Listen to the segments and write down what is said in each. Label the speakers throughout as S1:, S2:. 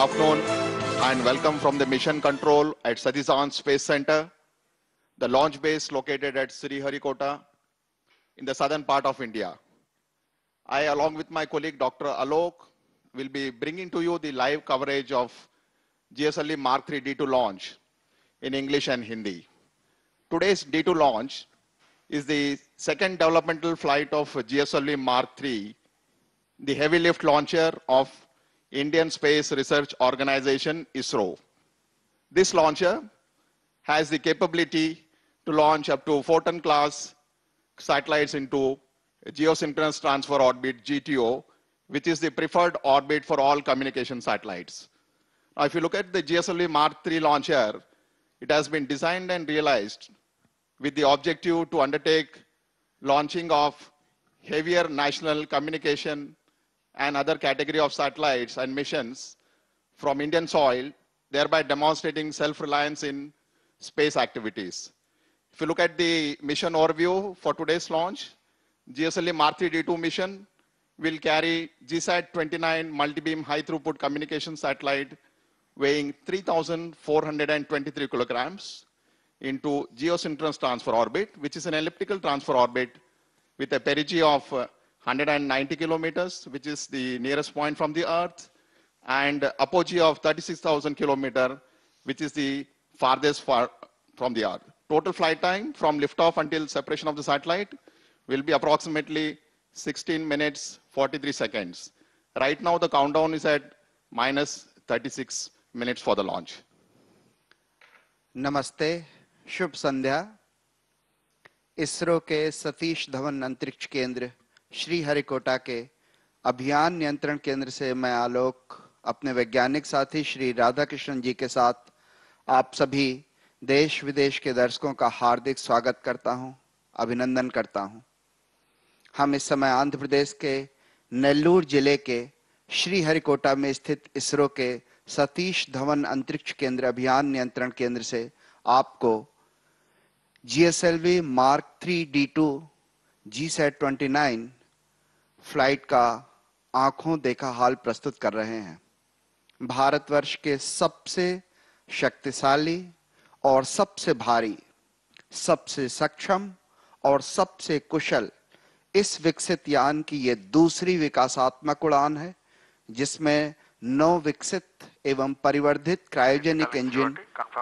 S1: afternoon and welcome from the mission control at Satish Dhawan Space Center, the launch base located at Sriharikota in the southern part of India. I, along with my colleague Dr. Alok, will be bringing to you the live coverage of GSLV Mark III D2 launch in English and Hindi. Today's D2 launch is the second developmental flight of GSLV Mark III, the heavy lift launcher of Indian Space Research Organization, ISRO. This launcher has the capability to launch up to Photon class satellites into geosynchronous transfer orbit, GTO, which is the preferred orbit for all communication satellites. Now, if you look at the GSLV Mark III launcher, it has been designed and realized with the objective to undertake launching of heavier national communication and other category of satellites and missions from Indian soil, thereby demonstrating self-reliance in space activities. If you look at the mission overview for today's launch, GSLV Mark III D2 mission will carry GSAT-29 multi-beam high-throughput communication satellite weighing 3,423 kilograms into geosynchronous transfer orbit, which is an elliptical transfer orbit with a perigee of 190 kilometers, which is the nearest point from the Earth, and apogee of 36,000 kilometers, which is the farthest from the Earth. Total flight time from liftoff until separation of the satellite will be approximately 16 minutes, 43 seconds. Right now, the countdown is at minus 36 minutes for the launch.
S2: नमस्ते, शुभ संध्या। इसरो के सतीश धवन अंतरिक्ष केंद्र श्रीहरिकोटा के अभियान नियंत्रण केंद्र से मैं आलोक अपने वैज्ञानिक साथी श्री राधाकृष्णन जी के साथ आप सभी देश विदेश के दर्शकों का हार्दिक स्वागत करता हूं, अभिनंदन करता हूं। हम इस समय आंध्र प्रदेश के नेल्लूर जिले के श्रीहरिकोटा में स्थित इसरो के सतीश धवन अंतरिक्ष केंद्र अभियान नियंत्रण केंद्र से आपको GSLV Mark III D2 GSAT-29 flight का आंखों देखा हाल प्रस्तुत कर रहे हैं। भारतवर्ष के सबसे शक्तिशाली और सबसे भारी, सबसे सक्षम और सबसे कुशल इस विकसित यान की ये दूसरी विकासात्मक उड़ान है, जिसमें नवविकसित एवं परिवर्धित क्रायोजेनिक इंजन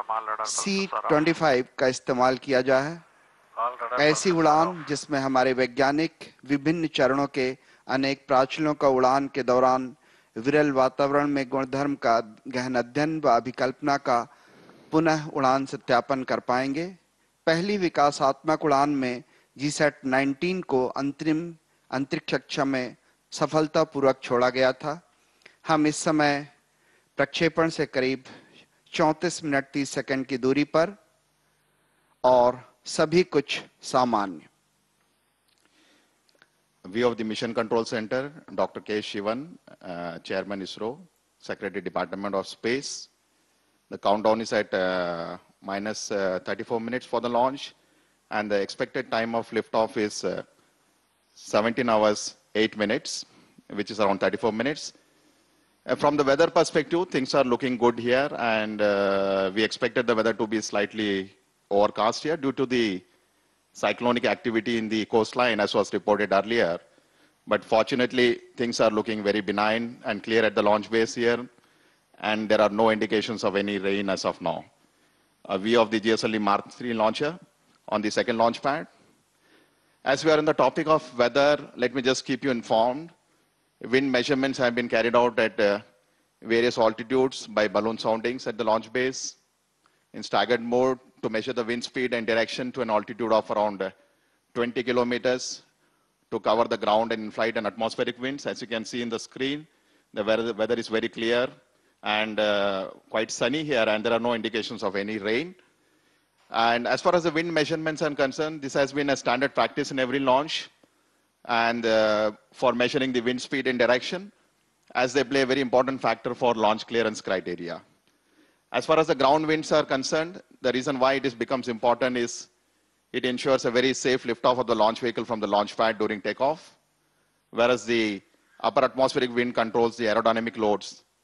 S2: C-25 का इस्तेमाल किया गया है। ऐसी उड़ान जिसमें हमारे वैज्ञानिक विभिन्न चरणों के अनेक प्राचलों का उड़ान के दौरान विरल वातावरण में गुणधर्म का गहन अध्ययन व अभिकल्पना का पुनः उड़ान सत्यापन कर पाएंगे। पहली विकासात्मक उड़ान में GSAT-19 को अंतरिम अंतरिक्ष कक्षा में सफलतापूर्वक छोड़ा गया था। हम इस समय प्रक्षेपण से करीब 34 मिनट 30 सेकंड की दूरी पर और सभी कुछ सामान्य।
S1: View of the Mission Control Center, Dr. K. Shivan, Chairman ISRO, Secretary Department of Space. The countdown is at minus 34 minutes for the launch, and the expected time of liftoff is 17 hours 8 minutes, which is around 34 minutes. From the weather perspective, things are looking good here, and we expected the weather to be slightly overcast here due to the cyclonic activity in the coastline, as was reported earlier. But fortunately, things are looking very benign and clear at the launch base here, and there are no indications of any rain as of now. A view of the GSLV Mark III launcher on the second launch pad. As we are on the topic of weather, let me just keep you informed. Wind measurements have been carried out at various altitudes by balloon soundings at the launch base in staggered mode to measure the wind speed and direction to an altitude of around 20 kilometers to cover the ground and in-flight and atmospheric winds. As you can see in the screen, the weather is very clear and quite sunny here, and there are no indications of any rain. And as far as the wind measurements are concerned, this has been a standard practice in every launch, and for measuring the wind speed and direction, as they play a very important factor for launch clearance criteria. As far as the ground winds are concerned, the reason why it becomes important is it ensures a very safe liftoff of the launch vehicle from the launch pad during takeoff, whereas the upper atmospheric wind controls the aerodynamic loads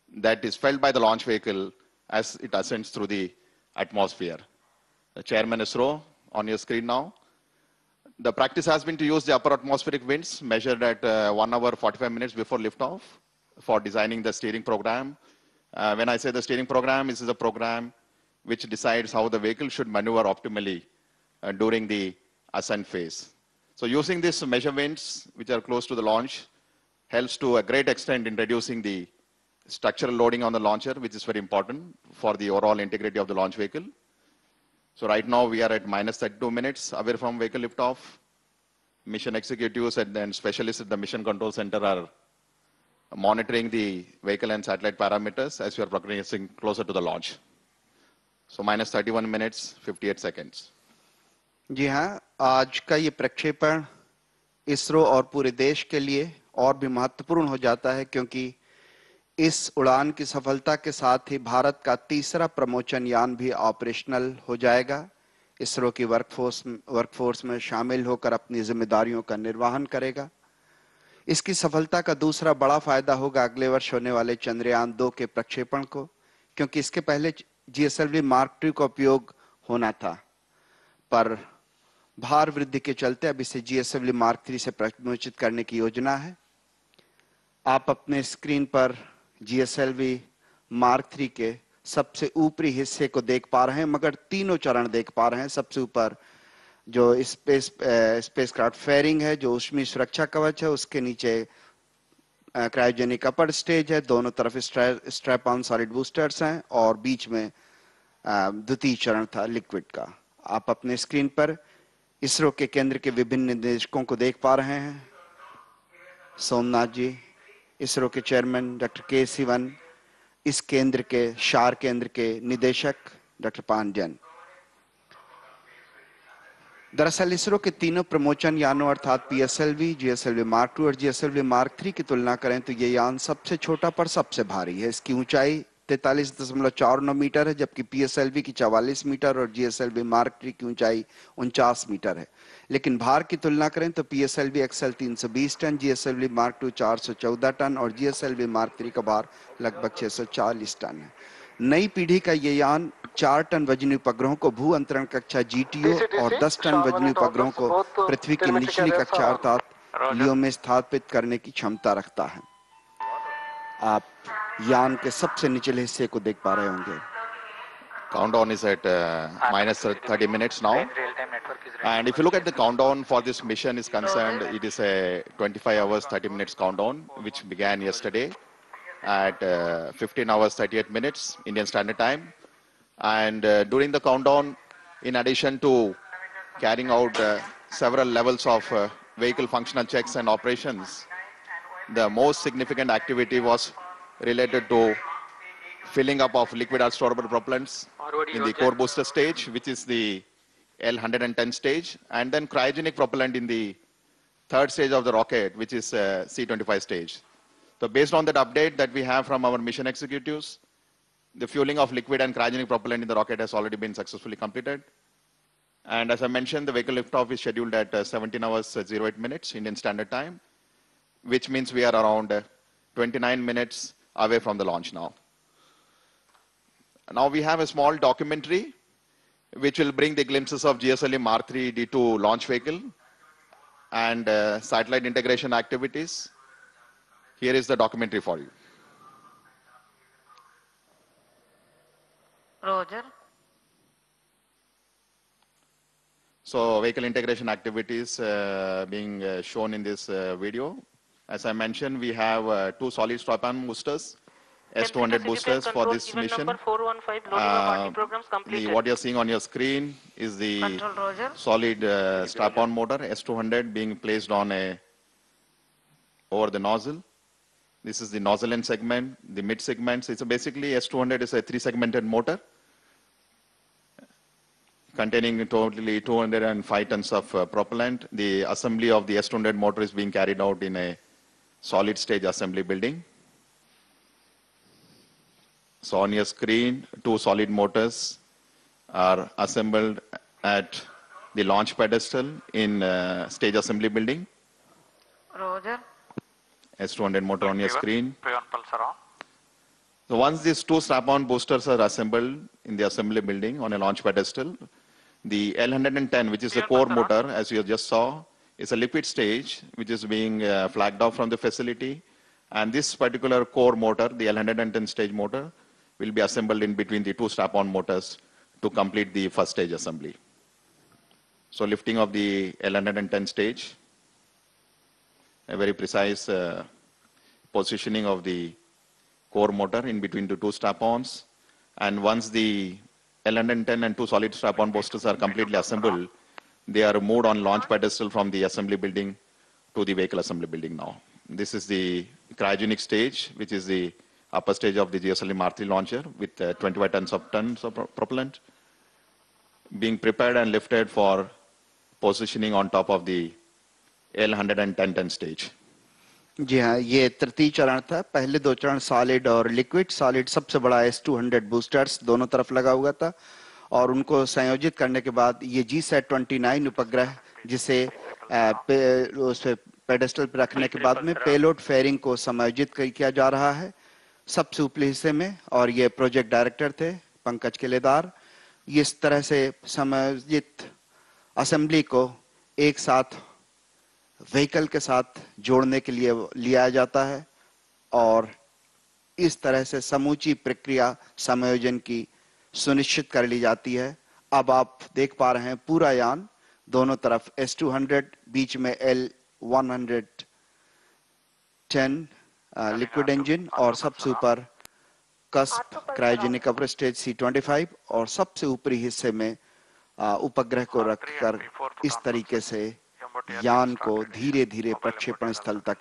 S1: that is felt by the launch vehicle as it ascends through the atmosphere. The Chairman ISRO on your screen now. The practice has been to use the upper atmospheric winds measured at 1 hour 45 minutes before liftoff for designing the steering program. When I say the steering program, this is a program which decides how the vehicle should maneuver optimally during the ascent phase. So using these measure winds, which are close to the launch, helps to a great extent in reducing the structural loading on the launcher, which is very important for the overall integrity of the launch vehicle. So right now we are at minus 32 minutes away from vehicle liftoff. Mission executives and specialists at the Mission Control Center are monitoring the vehicle and satellite parameters as we are progressing closer to the launch. So minus 31 minutes, 58 seconds.
S2: जी हाँ, आज का ये प्रक्षेपण इसरो और पूरे देश के लिए और भी महत्वपूर्ण हो जाता है क्योंकि इस उड़ान की सफलता के साथ ही भारत का तीसरा प्रमोशन यान भी ऑपरेशनल हो जाएगा। इसरो की वर्कफोर्स में शामिल होकर अपनी जिम्मेदारियों का निर्वहन करेगा। इसकी सफलता का दूसरा बड़ा फायदा होगा अगले वर्ष होने वाले चंद्रयान 2 के प्रक्षेपण को, क्योंकि इसके पहले GSLV Mark II का उपयोग होना था, पर भार वृद्धि के चलते अब इसे GSLV Mark III से प्रमोशित करने की योजना है। आप अपने स्क्रीन पर GSLV Mark III के सबसे ऊपरी हिस्से को देख पा रहे हैं, मगर तीनों चरण देख पा रहे हैं। सबसे ऊपर जो स्पेसक्राफ्ट फेयरिंग है, जो ऊष्मीय सुरक्षा कवच है, उसके नीचे क्रायोजेनिक अपर स्टेज है, दोनों तरफ स्ट्रैप ऑन सॉलिड बूस्टर्स हैं और बीच में द्वितीय चरण था लिक्विड का। आप अपने स्क्रीन पर इसरो के केंद्र के विभिन्न निदेशकों को देख पा रहे हैं। सोमनाथ जी, इसरो के चेयरमैन डॉक्टर के सिवन, इस केंद्र के शार केंद्र के निदेशक डॉक्टर पांड्यन। दरअसल इसरो के तीनों प्रमोशन यानों अर्थात PSLV, GSLV Mark II और GSLV Mark III की तुलना करें तो ये यान सबसे छोटा पर सबसे भारी है। इसकी ऊंचाई 43.49 मीटर है, जबकि PSLV की 44 मीटर और GSLV Mark III की ऊंचाई 49 मीटर है। लेकिन भार की तुलना करें तो PSLV XL 320 ton, GSLV Mark II 414 ton और GSLV Mark III का भार लगभग 640 टन है। नई पीढ़ी का ये यान 4 टन वजनी उपग्रहों को भू अंतरण कक्षा GTO और 10 टन वजनी उपग्रहों को पृथ्वी की निचली कक्षा अर्थात लियो में स्थापित करने की क्षमता रखता है। आप यान के सबसे निचले हिस्से को देख पा रहे होंगे।
S1: Countdown is at minus 30 minutes now. And if you look at the countdown for this mission is concerned, it is a 25 hours 30 minutes countdown, which began yesterday at 15 hours 38 minutes Indian Standard Time. And during the countdown, in addition to carrying out several levels of vehicle functional checks and operations, the most significant activity was related to filling up of liquid storeable propellants in the core booster stage, which is the L110 stage, and then cryogenic propellant in the third stage of the rocket, which is C25 stage. So based on that update that we have from our mission executives, the fueling of liquid and cryogenic propellant in the rocket has already been successfully completed. And as I mentioned, the vehicle liftoff is scheduled at 17 hours 08 minutes Indian Standard Time, which means we are around 29 minutes away from the launch now. Now we have a small documentary which will bring the glimpses of GSLV Mark III D2 launch vehicle and satellite integration activities. Here is the documentary for you.
S3: Roger.
S1: So vehicle integration activities being shown in this video. As I mentioned, we have 2 solid strap-on boosters, S200 boosters for this mission. What you're seeing on your screen is the solid strap-on motor S200 being placed on over the nozzle. This is the nozzle end segment, the mid segments. It's basically S200 is a 3-segmented motor containing totally 205 tons of propellant. The assembly of the S200 motor is being carried out in a solid stage assembly building. So on your screen, 2 solid motors are assembled at the launch pedestal in stage assembly building.
S3: Roger.
S1: S200 motor on your screen. So once these two strap-on boosters are assembled in the assembly building on a launch pedestal, the L110, which is the core motor, as you just saw, is a liquid stage, which is being flagged off from the facility. And this particular core motor, the L110 stage motor, will be assembled in between the two strap-on motors to complete the first stage assembly. So lifting of the L110 stage, a very precise positioning of the core motor in between the two strap-ons. And once the L110 and two solid strap-on boosters are completely assembled, they are moved on launch pedestal from the assembly building to the vehicle assembly building now. This is the cryogenic stage, which is the upper stage of the GSLV Mark III launcher with 25 tons of propellant being prepared and lifted for positioning on top of the L110 stage.
S2: जी हाँ, ये तृतीय चरण था। पहले दो चरण solid और liquid, solid सबसे बड़ा S200 बूस्टर्स दोनों तरफ लगा हुआ था और उनको संयोजित करने के बाद ये GSAT-29 उपग्रह, जिसे उस पेडेस्टल पर रखने के बाद में पेलोड फेयरिंग को समायोजित किया जा रहा है सबसे ऊपरी हिस्से में, और ये प्रोजेक्ट डायरेक्टर थे पंकज केलेदार। इस तरह से समायोजित असेंबली को एक साथ व्हीकल के साथ जोड़ने के लिए लिया जाता है और इस तरह से समूची प्रक्रिया समायोजन की सुनिश्चित कर ली जाती है। अब आप देख पा रहे हैं पूरा यान, दोनों तरफ S200, बीच में L110 लिक्विड इंजन और सबसे ऊपर cusp cryogenic upper stage C25 और सबसे ऊपरी हिस्से में उपग्रह को रखकर इस तरीके से यान को धीरे धीरे प्रक्षेपण स्थल तक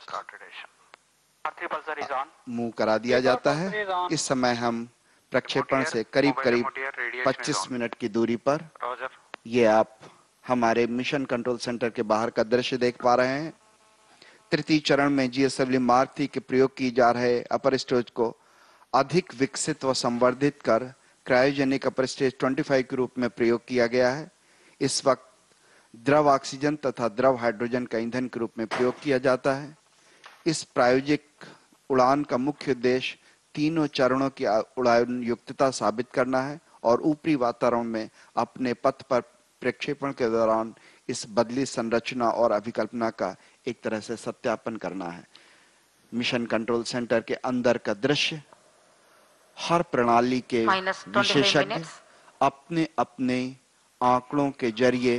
S2: मूव करा दिया जाता है। इस समय हम प्रक्षेपण से करीब करीब 25 मिनट की दूरी पर, ये आप हमारे मिशन कंट्रोल सेंटर के बाहर का दृश्य देख पा रहे हैं। तृतीय चरण में GSLV मार्क III के प्रयोग की जा रहे अपर स्टेज को अधिक विकसित व संवर्धित कर क्रायोजेनिक अपर स्टेज 25 के रूप में प्रयोग किया गया है। इस वक्त द्रव ऑक्सीजन तथा द्रव हाइड्रोजन का ईंधन के रूप में प्रयोग किया जाता है। इस प्रायोगिक उड़ान का मुख्य उद्देश्य तीनों चरणों की उड़ान युक्तता साबित करना है और ऊपरी वातावरण में अपने पथ पर प्रक्षेपण के दौरान इस बदली संरचना और अभिकल्पना का एक तरह से सत्यापन करना है। मिशन कंट्रोल सेंटर के अंदर का दृश्य, हर प्रणाली के विशेषज्ञ अपने अपने आंकड़ों के जरिए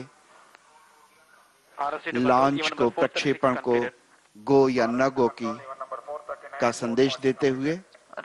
S2: लॉन्च को, प्रक्षेपण को गो या न गो का संदेश देते हुए।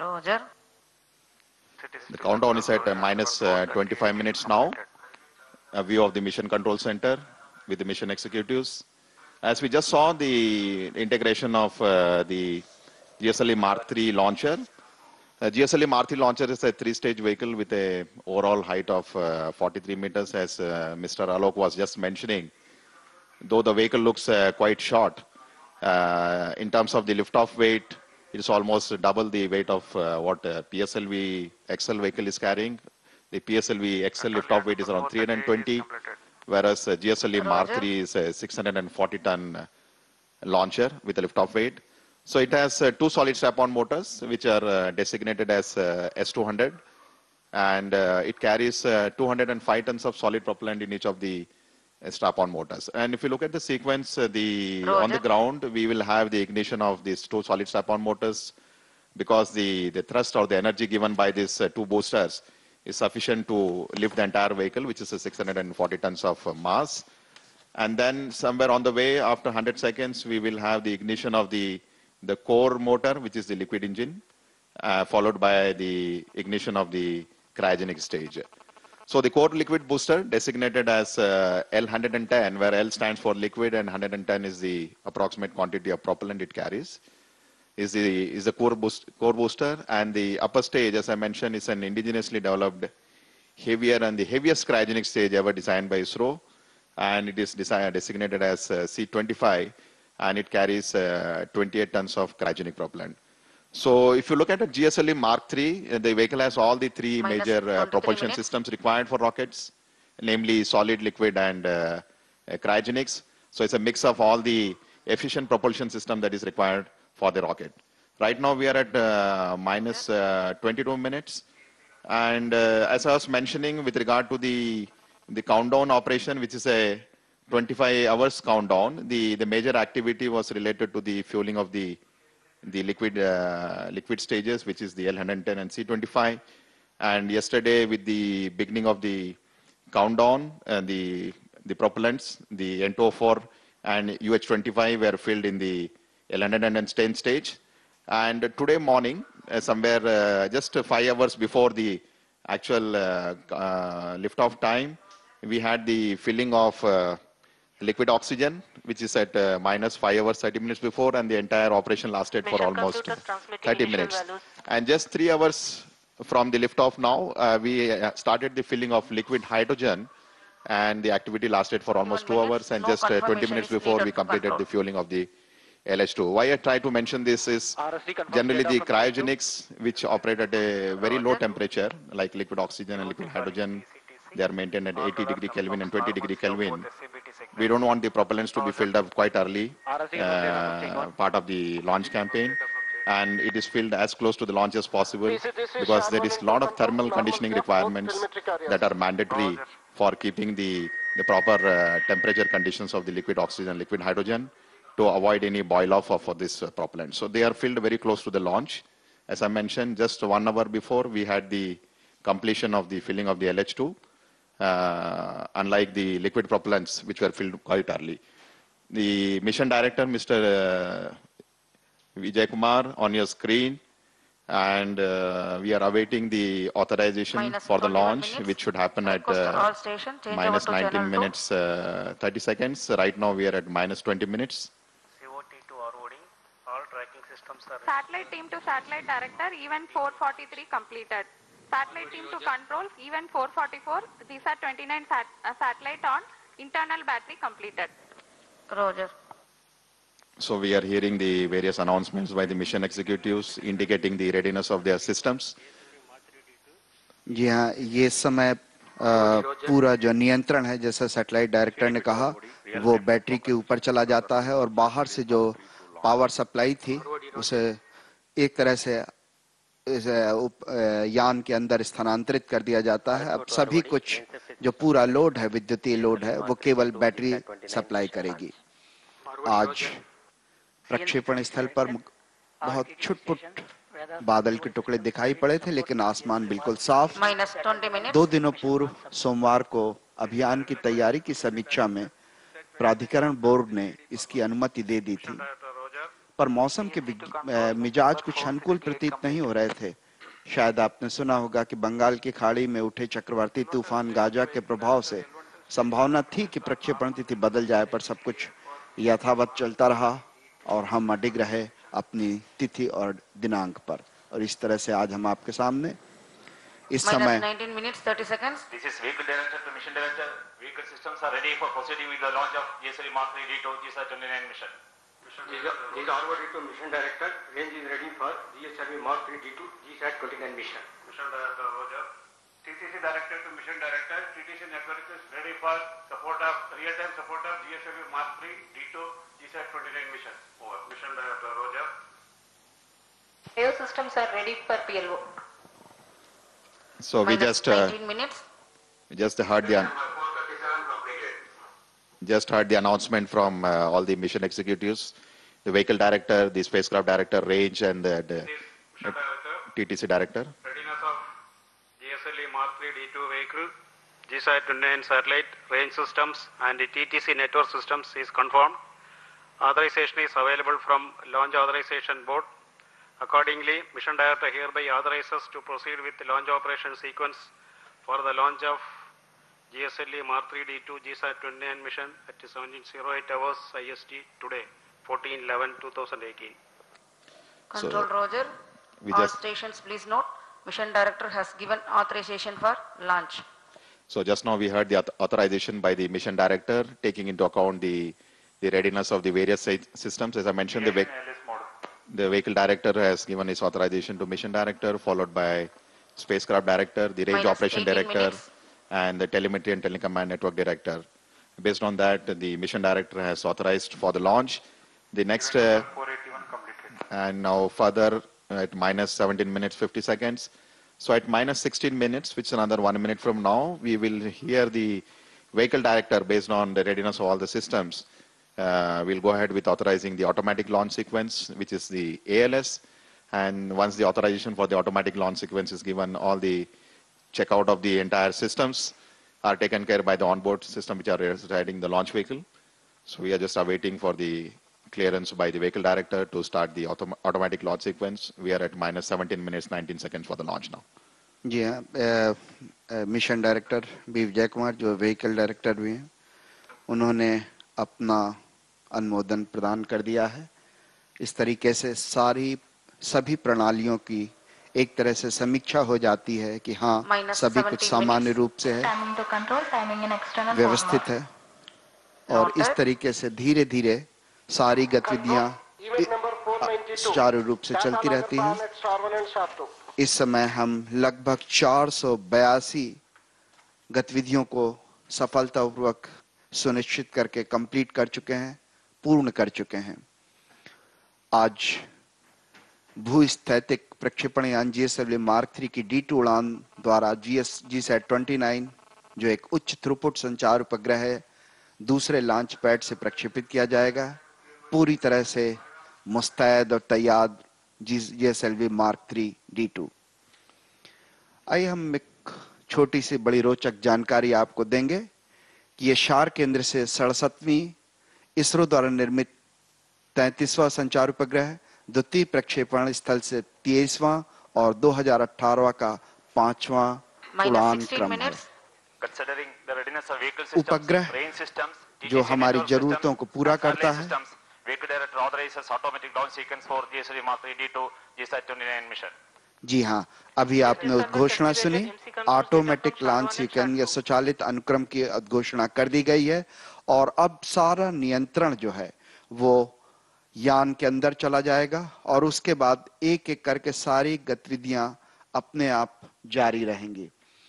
S1: The countdown is at -25 minutes now. A view of the mission control center with the mission executives. As we just saw the integration of the GSLV Mark III launcher. GSLV Mark III launcher is a 3-stage vehicle with a overall height of 43 meters, as Mr. Alok was just mentioning. Though the vehicle looks quite short, in terms of the liftoff weight, it is almost double the weight of what PSLV XL vehicle is carrying. The PSLV XL liftoff weight is around 320, whereas GSLV Mark III is a 640-ton launcher with a liftoff weight. So it has two solid strap-on motors, which are designated as S200, and it carries 205 tons of solid propellant in each of the strap-on motors. And if you look at the sequence, on the ground, we will have the ignition of these two solid strap-on motors, because the thrust or the energy given by these two boosters is sufficient to lift the entire vehicle, which is 640 tons of mass. And then somewhere on the way, after 100 seconds, we will have the ignition of the core motor, which is the liquid engine, followed by the ignition of the cryogenic stage. So the core liquid booster, designated as L110, where L stands for liquid and 110 is the approximate quantity of propellant it carries, is the core booster. And the upper stage, as I mentioned, is an indigenously developed heavier and the heaviest cryogenic stage ever designed by ISRO. And it is designated as C25, and it carries 28 tons of cryogenic propellant. So if you look at a GSLV Mark III, the vehicle has all the three major propulsion systems required for rockets, namely solid, liquid, and cryogenics. So it's a mix of all the efficient propulsion system that is required for the rocket. Right now we are at minus 22 minutes. And as I was mentioning with regard to the countdown operation, which is a 25 hours countdown, the major activity was related to the fueling of the liquid stages, which is the L110 and C25. And yesterday, with the beginning of the countdown, the propellants, the N204 and UH25 were filled in the L110 stage. And today morning, somewhere just 5 hours before the actual liftoff time, we had the filling of liquid oxygen, which is at minus 5 hours 30 minutes before, and the entire operation lasted for almost 30 minutes. And just 3 hours from the liftoff now, we started the filling of liquid hydrogen, and the activity lasted for almost 2 hours, and just 20 minutes before we completed the fueling of the LH2. Why I try to mention this is generally the cryogenics, which operate at a very low temperature, like liquid oxygen and liquid hydrogen, they are maintained at 80 degree Kelvin and 20 degree Kelvin. We don't want the propellants to be filled up quite early, part of the launch campaign. And it is filled as close to the launch as possible, because there is a lot of thermal conditioning requirements that are mandatory for keeping the proper temperature conditions of the liquid oxygen, liquid hydrogen, to avoid any boil off for this propellant. So they are filled very close to the launch. As I mentioned, just 1 hour before, we had the completion of the filling of the LH2, unlike the liquid propellants, which were filled quite early. The mission director, Mr. Vijay Kumar, on your screen, and we are awaiting the authorization for the launch, which should happen at minus 19 minutes 30 seconds. Right now we are at minus 20 minutes.
S3: COT to ROD, all tracking systems are ready.
S4: Satellite team to satellite director, event 443 completed. Satellite team to control, event 444, GSAT 29 satellite on, internal battery completed.
S5: Roger.
S1: So we are hearing the various announcements by the mission executives indicating the readiness of their systems.
S2: जी हाँ, ये समय पूरा जो नियंत्रण है, जैसा satellite director ने कहा, वो बैटरी के ऊपर चला जाता है और बाहर से जो पावर सप्लाई थी उसे एक तरह से यान के अंदर स्थानांतरित कर दिया जाता है. अब सभी कुछ जो पूरा लोड है, विद्युतीय लोड है, वो केवल बैटरी सप्लाई करेगी. आज प्रक्षेपण स्थल पर बहुत छुटपुट बादल के टुकड़े दिखाई पड़े थे, लेकिन आसमान बिल्कुल साफ. 2 दिनों पूर्व सोमवार को अभियान की तैयारी की समीक्षा में प्राधिकरण बोर्ड ने इसकी अनुमति दे दी थी, पर मौसम के मिजाज कुछ अनुकूल प्रतीत नहीं हो रहे थे. शायद आपने सुना होगा कि बंगाल की खाड़ी में उठे चक्रवाती तूफान गाजा के प्रभाव से संभावना थी कि प्रक्षेपण तिथि बदल जाए, पर सब कुछ यथावत चलता रहा और हम अडिग रहे अपनी तिथि और दिनांक पर. और इस तरह से आज हम आपके सामने इस समय
S5: 19 minutes 30 seconds.
S3: This is vehicle director to mission director. Vehicle systems are ready for proceeding with the launch of GSLV Mark 3 D2 GSAT 29 mission.
S6: This is ROD to mission director. Range is ready for GSLV Mark 3 D2 GSAT 29 mission.
S3: Mission director Roger. TTC director to mission director. TTC network is ready for support of real-time support of GSLV Mark 3 D2 GSAT 29 mission. Over. Mission director Roger.
S5: Air systems are ready for PLO.
S1: So we just
S5: 19 minutes.
S1: heard the announcement from all the mission executives, the vehicle director, the spacecraft director, range, and the TTC director.
S3: Readiness of GSLV Mark 3 D2 vehicle, GSAT 29 satellite, range systems, and the TTC network systems is confirmed. Authorization is available from Launch Authorization Board. Accordingly, mission director hereby authorizes to proceed with the launch operation sequence for the launch of GSLV Mark 3 D2 GSAT 29 mission at 17:08 hours IST today, 14/11/2018.
S5: Control Roger.
S1: we
S5: All
S1: just-
S5: stations please note, mission director has given authorization for launch.
S1: So just now we heard the authorization by the mission director, taking into account the readiness of the various systems. As I mentioned, the vehicle director has given his authorization to mission director, followed by spacecraft director, the range
S5: Minus
S1: operation
S5: 18
S1: director,
S5: minutes.
S1: and the telemetry and telecommand network director. Based on that, the mission director has authorized for the launch. The next
S3: 481 completed.
S1: And now further at minus 17 minutes 50 seconds. So at minus 16 minutes, which is another 1 minute from now, we will hear the vehicle director based on the readiness of all the systems. We'll go ahead with authorizing the automatic launch sequence, which is the ALS. And once the authorization for the automatic launch sequence is given, all the checkout of the entire systems are taken care by the onboard system, which are residing the launch vehicle. So we are just awaiting for the clearance by the vehicle director to start the automatic launch sequence. We are at minus 17 minutes 19 seconds for the launch now.
S2: जी हाँ, mission director B Vijay Kumar जो vehicle director भी हैं, उन्होंने अपना अनुमोदन प्रदान कर दिया है। इस तरीके से सभी प्रणालियों की एक तरह से समीक्षा हो जाती है कि हाँ सभी कुछ सामान्य रूप से है, व्यवस्थित है, और इस तरीके से धीरे धीरे सारी गतिविधियां सुचारू रूप से चलती रहती हैं। इस समय हम लगभग 482 गतिविधियों को सफलतापूर्वक सुनिश्चित करके कंप्लीट कर चुके हैं, पूर्ण कर चुके हैं। आज भूस्थैतिक प्रक्षेपण यान GSLV मार्क 3 की D2 उड़ान द्वारा GSAT-29 जो एक उच्च थ्रूपुट संचार उपग्रह है, दूसरे लॉन्च पैड से प्रक्षेपित किया जाएगा। पूरी तरह से मुस्तैद और तैयार GSLV मार्क 3 D2। आइए हम एक छोटी सी बड़ी रोचक जानकारी आपको देंगे कि ये शार केंद्र से 67वीं इसरो द्वारा निर्मित 33वां संचार उपग्रह है, द्वितीय प्रक्षेपण स्थल से 23वां और 2018 का 5वां उड़ान क्रम है। उपग्रह जो हमारी जरूरतों को पूरा करता है। जी हाँ, अभी आपने उद्घोषणा सुनी, ऑटोमेटिक लॉन्च सीक्वेंस या स्वचालित अनुक्रम की उद्घोषणा कर दी गई है और अब सारा नियंत्रण जो है वो यान के अंदर चला जाएगा और उसके बाद एक एक करके सारी गतिविधियां अपने आप जारी रहेंगी।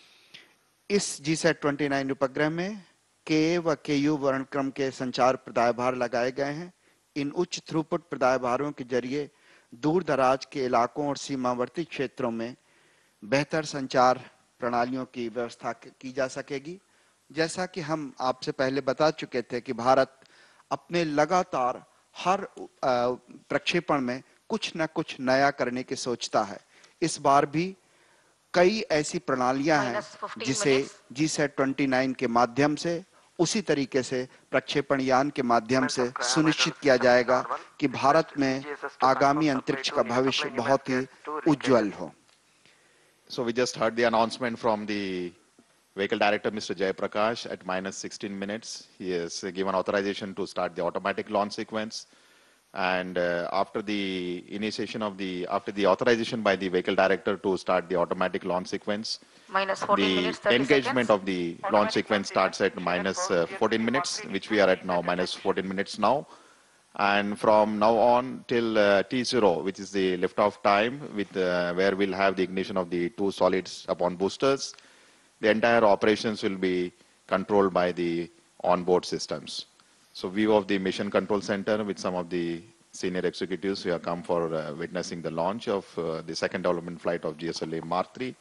S2: इस GSAT-29 उपग्रह में KA व KU वर्णक्रम के संचार प्रदायभार लगाए गए हैं। इन उच्च थ्रूपुट प्रदायभारों के जरिए दूर दराज के इलाकों और सीमावर्ती क्षेत्रों में बेहतर संचार प्रणालियों की व्यवस्था की जा सकेगी। जैसा कि हम आपसे पहले बता चुके थे कि भारत अपने लगातार हर प्रक्षेपण में कुछ न कुछ नया करने की सोचता है। इस बार भी कई ऐसी प्रणालियां हैं जिसे GSAT-29 के माध्यम से उसी तरीके से प्रक्षेपण यान के माध्यम से सुनिश्चित किया जाएगा कि भारत में आगामी अंतरिक्ष का भविष्य बहुत ही उज्जवल हो।
S1: So we just heard the announcement from the vehicle director, Mr. Jay Prakash, at minus 16 minutes. He has given authorization to start the automatic launch sequence. And after the initiation of after the authorization by the vehicle director to start the automatic launch sequence,
S5: minus 14 minutes, 30
S1: engagement
S5: seconds.
S1: of the launch sequence starts at minus 14 minutes, which we are at now, minus 14 minutes now. And from now on till T0, which is the liftoff time, with where we'll have the ignition of the two solids upon boosters, the entire operations will be controlled by the onboard systems. So view of the Mission Control Center with some of the senior executives who have come for witnessing the launch of the second development flight of GSLV Mark 3.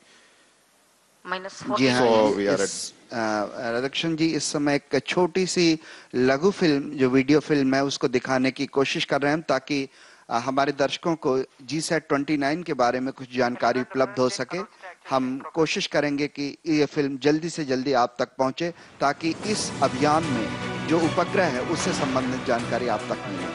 S5: Minus
S2: जी
S5: 14
S2: हाँ,
S5: minutes.
S2: रदक्षण जी इस समय एक छोटी सी लघु film जो video film है उसको दिखाने की कोशिश कर रहे हैं ताकि हमारे दर्शकों को GSAT-29 के बारे में कुछ जानकारी उपलब्ध हो सके। हम कोशिश करेंगे कि ये फिल्म जल्दी से जल्दी आप तक पहुंचे ताकि इस अभियान में जो उपग्रह है उससे संबंधित जानकारी आप तक मिले।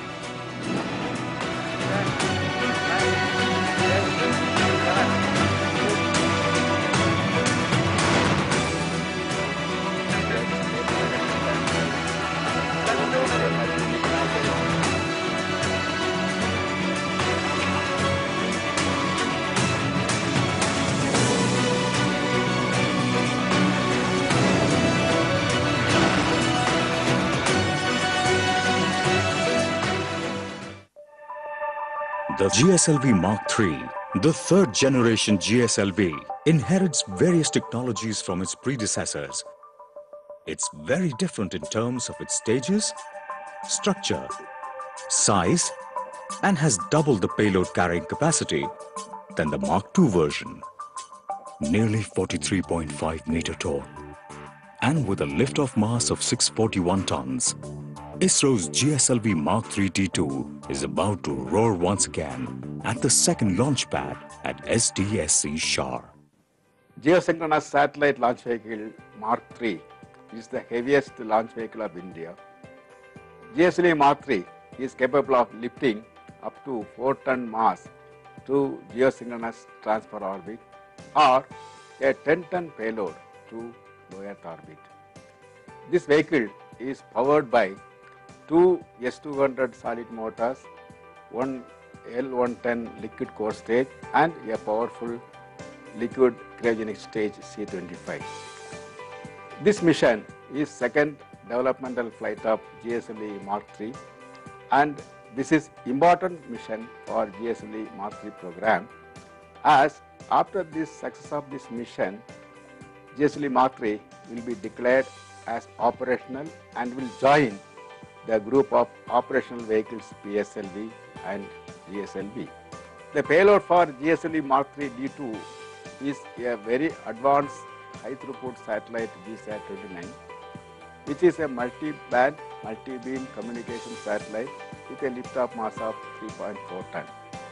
S7: The GSLV Mark III, the third generation GSLV, inherits various technologies from its predecessors. It's very different in terms of its stages, structure, size, and has double the payload carrying capacity than the Mark II version. Nearly 43.5 meter tall, and with a lift-off mass of 641 tons, ISRO's GSLV Mark III D2 is about to roar once again at the second launch pad at SDSC Shar.
S8: Geosynchronous Satellite Launch Vehicle Mark III is the heaviest launch vehicle of India. GSLV Mark III is capable of lifting up to 4-ton mass to geosynchronous transfer orbit or a 10-ton payload to low Earth orbit. This vehicle is powered by two S200 solid motors, one L110 liquid core stage and a powerful liquid cryogenic stage C25. This mission is second developmental flight of GSLV Mark III, and this is important mission for GSLV Mark III program, as after this success of this mission, GSLV Mark III will be declared as operational and will join the group of operational vehicles PSLV and GSLV. The payload for GSLV Mark III D2 is a very advanced high-throughput satellite GSAT-29, which is a multi-band, multi-beam communication satellite with a lift-off mass of 3.4 tons.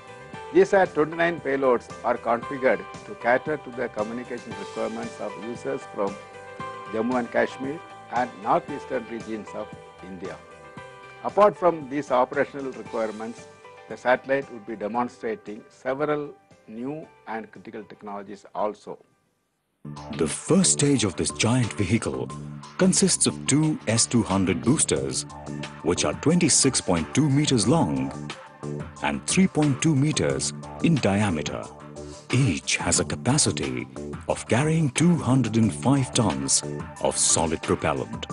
S8: GSAT-29 payloads are configured to cater to the communication requirements of users from Jammu and Kashmir and northeastern regions of India. Apart from these operational requirements, the satellite would be demonstrating several new and critical technologies also.
S7: The first stage of this giant vehicle consists of two S200 boosters, which are 26.2 meters long and 3.2 meters in diameter. Each has a capacity of carrying 205 tons of solid propellant.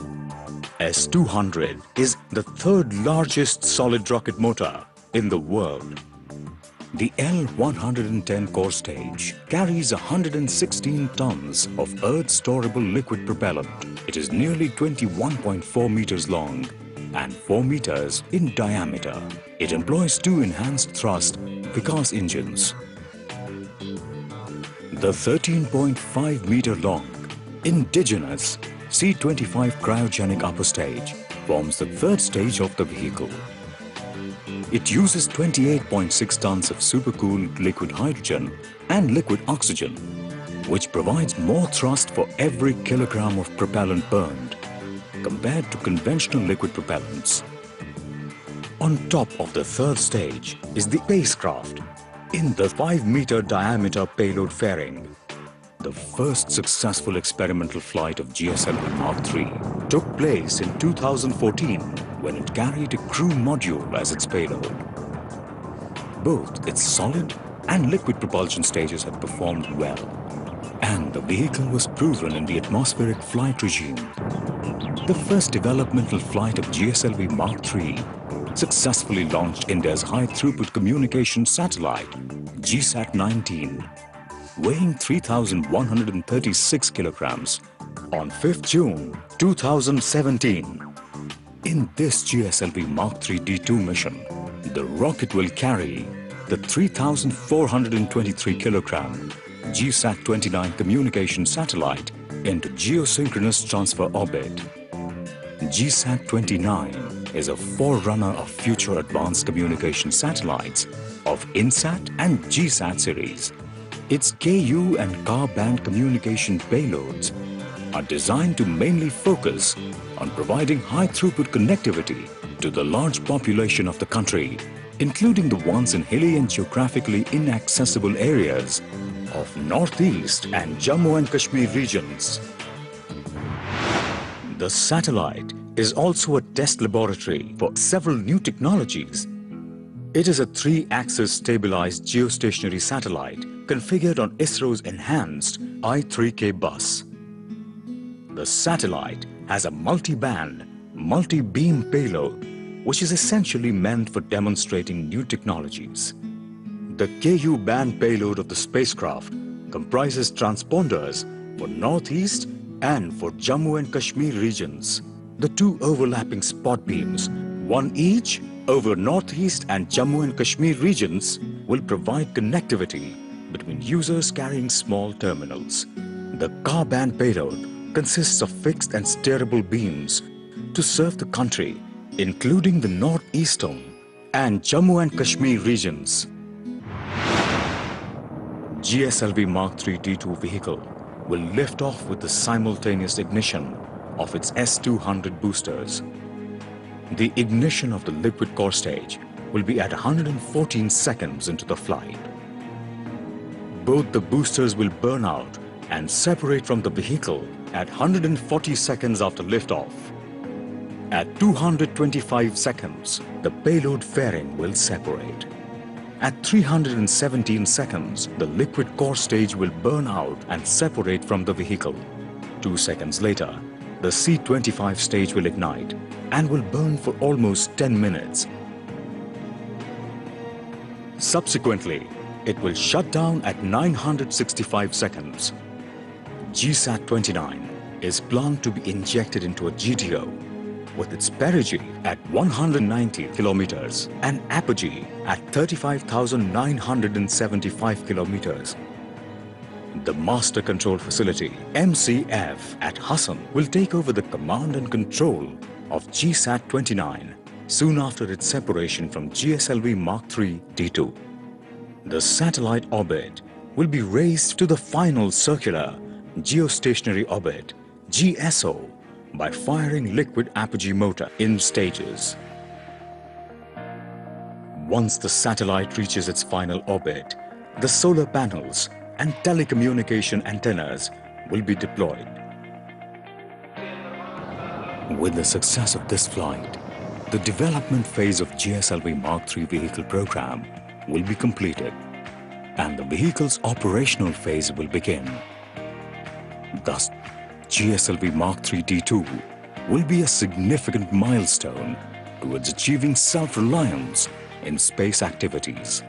S7: S200 is the third largest solid rocket motor in the world. The L110 core stage carries 116 tons of Earth-storable liquid propellant. It is nearly 21.4 meters long and 4 meters in diameter. It employs two enhanced thrust Vikas engines. The 13.5 meter long indigenous C25 cryogenic upper stage forms the third stage of the vehicle. It uses 28.6 tons of supercooled liquid hydrogen and liquid oxygen, which provides more thrust for every kilogram of propellant burned compared to conventional liquid propellants. On top of the third stage is the spacecraft in the 5-meter diameter payload fairing. The first successful experimental flight of GSLV Mark III took place in 2014 when it carried a crew module as its payload. Both its solid and liquid propulsion stages had performed well, and the vehicle was proven in the atmospheric flight regime. The first developmental flight of GSLV Mark III successfully launched India's high-throughput communication satellite, GSAT-19, weighing 3,136 kilograms on 5th June 2017. In this GSLV Mark III D2 mission, the rocket will carry the 3,423 kilogram GSAT-29 communication satellite into geosynchronous transfer orbit. GSAT-29 is a forerunner of future advanced communication satellites of INSAT and GSAT series. Its Ku and Ka band communication payloads are designed to mainly focus on providing high-throughput connectivity to the large population of the country, including the ones in hilly and geographically inaccessible areas of Northeast and Jammu and Kashmir regions. The satellite is also a test laboratory for several new technologies. It is a 3-axis stabilized geostationary satellite configured on ISRO's enhanced I-3K bus. The satellite has a multi-band, multi-beam payload, which is essentially meant for demonstrating new technologies. The Ku band payload of the spacecraft comprises transponders for Northeast and for Jammu and Kashmir regions. The two overlapping spot beams, one each over Northeast and Jammu and Kashmir regions will provide connectivity between users carrying small terminals. The Ka-band payload consists of fixed and steerable beams to serve the country, including the northeastern and Jammu and Kashmir regions. GSLV Mark III D2 vehicle will lift off with the simultaneous ignition of its S-200 boosters. The ignition of the liquid core stage will be at 114 seconds into the flight. Both the boosters will burn out and separate from the vehicle at 140 seconds after liftoff. At 225 seconds, the payload fairing will separate. At 317 seconds, the liquid core stage will burn out and separate from the vehicle. 2 seconds later, the C-25 stage will ignite and will burn for almost 10 minutes. Subsequently, it will shut down at 965 seconds. GSAT-29 is planned to be injected into a GTO with its perigee at 190 kilometers and apogee at 35,975 kilometers. The Master Control Facility, MCF, at Hassan will take over the command and control of GSAT-29 soon after its separation from GSLV Mark III D2. The satellite orbit will be raised to the final circular geostationary orbit, GSO, by firing liquid apogee motor in stages. Once the satellite reaches its final orbit, the solar panels and telecommunication antennas will be deployed. With the success of this flight, the development phase of GSLV Mark III vehicle program will be completed and the vehicle's operational phase will begin. Thus, GSLV Mark III D2 will be a significant milestone towards achieving self-reliance in space activities.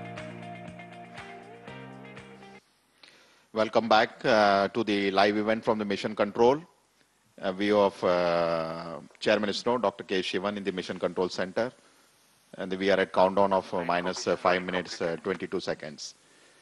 S1: Welcome back to the live event from the Mission Control. A view of Chairman ISRO, Dr. K. Shivan in the Mission Control Center. And we are at countdown of minus 5 minutes, 22 seconds.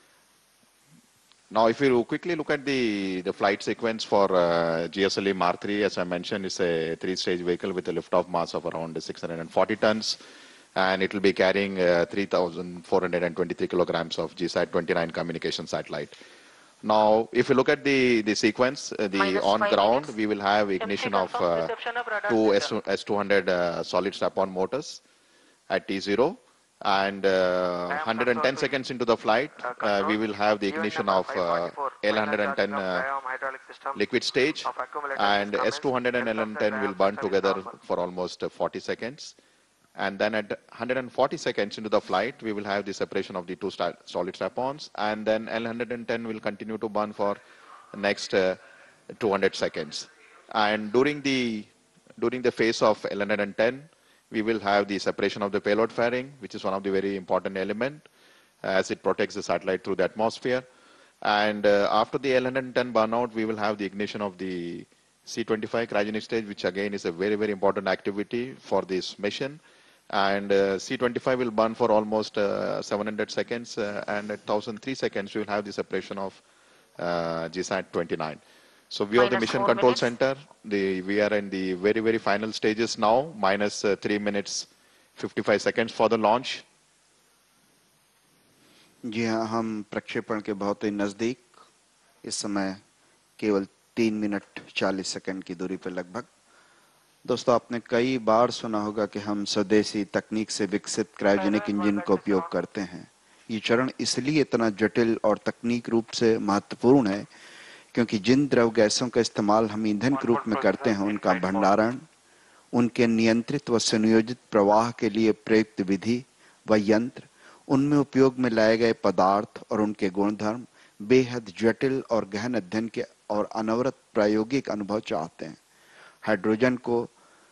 S1: Now, if you quickly look at the flight sequence for GSLV Mark III, as I mentioned, it's a 3-stage vehicle with a liftoff mass of around 640 tons. And it will be carrying 3,423 kilograms of GSAT-29 communication satellite. Now, if you look at the sequence, on ground, we will have ignition of two S-200 solid strap-on motors at T0. And 110 seconds into the flight, we will have the ignition of L110 liquid stage. And S-200 and L110 will burn together for almost 40 seconds. And then at 140 seconds into the flight, we will have the separation of the two solid strap-ons. And then L110 will continue to burn for the next 200 seconds. And during the phase of L110, we will have the separation of the payload fairing, which is one of the very important element as it protects the satellite through the atmosphere. And after the L110 burnout, we will have the ignition of the C-25 cryogenic stage, which again is a very, very important activity for this mission. And C-25 will burn for almost 700 seconds, and at 1,003 seconds, we will have the separation of GSAT-29. So view of the Mission Control Center, we are in the very, very final stages now, minus 3 minutes 55 seconds for the launch.
S2: जी हाँ, हम प्रक्षेपण के बहुत ही नजदीक, इस समय केवल 3 minute 40 second की दूरी पर लगभग। दोस्तों, आपने कई बार सुना होगा कि हम स्वदेशी तकनीक से विकसित क्रायोजेनिक इंजन का उपयोग करते हैं। ये चरण इसलिए इतना जटिल और तकनीक रूप से महत्वपूर्ण है क्योंकि जिन द्रव गैसों का इस्तेमाल हम ईंधन के रूप में करते हैं, उनका भंडारण, उनके नियंत्रित व सुनियोजित प्रवाह के लिए प्रयुक्त विधि व यंत्र, उनमें उपयोग में लाए गए पदार्थ और उनके गुणधर्म बेहद जटिल और गहन अध्ययन के और अनवरत प्रायोगिक अनुभव चाहते हैं। हाइड्रोजन को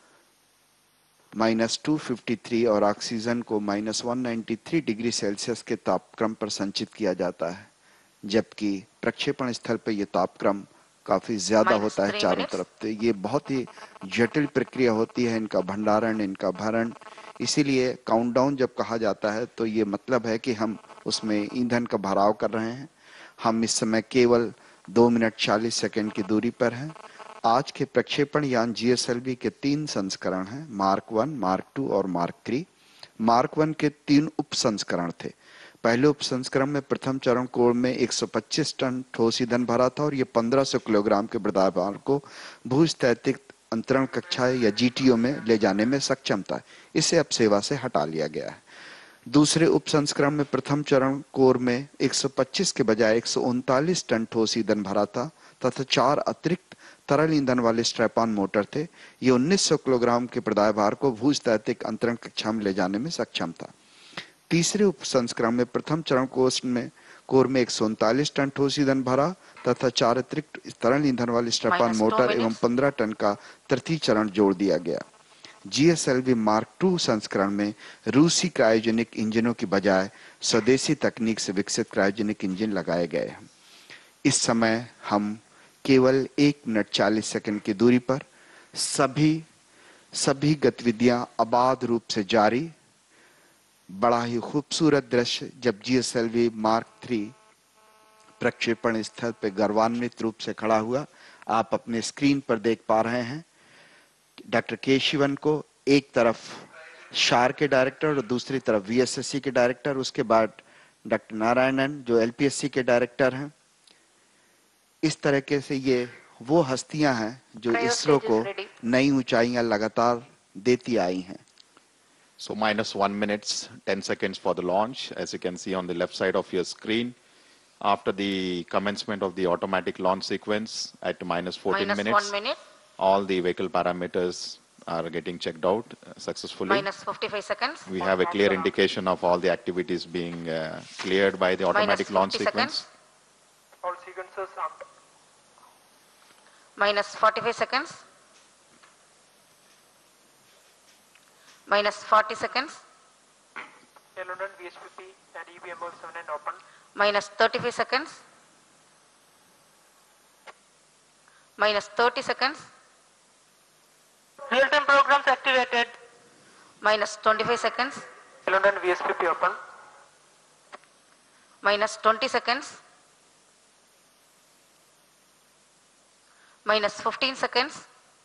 S2: -253 और ऑक्सीजन को -193 डिग्री सेल्सियस के तापक्रम पर संचित किया जाता है, जबकि प्रक्षेपण स्थल पर यह तापक्रम काफी ज्यादा
S5: Minus
S2: होता है
S5: 3
S2: चारों
S5: minutes.
S2: तरफ। तो ये बहुत ही जटिल प्रक्रिया होती है, इनका भंडारण, इनका भरण। इसीलिए काउंटडाउन जब कहा जाता है तो ये मतलब है कि हम उसमें ईंधन का भराव कर रहे हैं। हम इस समय केवल 2 मिनट 40 सेकंड की दूरी पर हैं। आज के प्रक्षेपण यान जीएसएलवी के 3 संस्करण हैं, मार्क 1, मार्क 2 और मार्क 3। मार्क 1 के 3 उप संस्करण थे। पहले उप संस्करण में प्रथम चरण कोर में 125 टन ठोस ईंधन भरा था और ये 1500 किलोग्राम के बर्दाभार को भूस्थैतिक अंतरण कक्षा या जीटीओ में ले जाने में सक्षम था। इसे अब सेवा से हटा लिया गया है। दूसरे उप संस्करण में प्रथम चरण कोर में 125 के बजाय 139 टन ठोस ईंधन भरा था तथा 4 अतिरिक्त तरल ईंधन वाले स्ट्रैप-ऑन मोटर थे। ये 1900 किलोग्राम के प्रदायभार को भूस्थैतिक अंतरण कक्षा में ले जाने में सक्षम था। तीसरे उप संस्करण में प्रथम चरण कोर में 139 टन ठोस ईंधन भरा तथा 4 अतिरिक्त तरल ईंधन वाले स्ट्रैप-ऑन
S5: Minus 2
S2: मोटर एवं
S5: minutes.
S2: 15 टन का तृतीय चरण जोड़ दिया गया। जीएसएलवी मार्क 2 संस्करण में रूसी क्रायोजेनिक इंजनों की बजाय स्वदेशी तकनीक से विकसित क्रायोजेनिक इंजन लगाए गए हैं। इस समय हम केवल 1 मिनट 40 सेकंड की दूरी पर सभी गतिविधियां अबाध रूप से जारी। बड़ा ही खूबसूरत दृश्य जब जीएसएलवी मार्क 3 प्रक्षेपण स्थल पर गर्वान्वित रूप से खड़ा हुआ। आप अपने स्क्रीन पर देख पा रहे हैं डॉक्टर के शिवन को, एक तरफ शार के डायरेक्टर और दूसरी तरफ वीएसएससी के डायरेक्टर, उसके बाद डॉक्टर नारायणन जो एलपीएससी के डायरेक्टर हैं। इस तरीके से ये वो हस्तियां हैं जो इसरो को नई ऊंचाइयां लगातार देती आई हैं।
S1: So minus 1 minutes, 10 seconds for the launch, as you can see on the left side of your screen. After the commencement of the automatic launch sequence at minus 14
S5: Minus
S1: minutes,
S5: 1 minute.
S1: all the vehicle parameters are getting checked out successfully.
S5: Minus 55 seconds.
S1: We have a clear indication of all the activities being cleared by the automatic
S5: Minus
S1: launch
S5: 50
S1: sequence.
S5: seconds.
S6: All sequences up.
S5: Minus 45 seconds. Minus 40 seconds.
S6: L1 VSPP and EBMO 7 and open.
S5: Minus 35 seconds. Minus 30 seconds.
S6: Real-time programs activated.
S5: Minus 25 seconds.
S6: L1 VSPP open.
S5: Minus 20 seconds. Minus 15 seconds.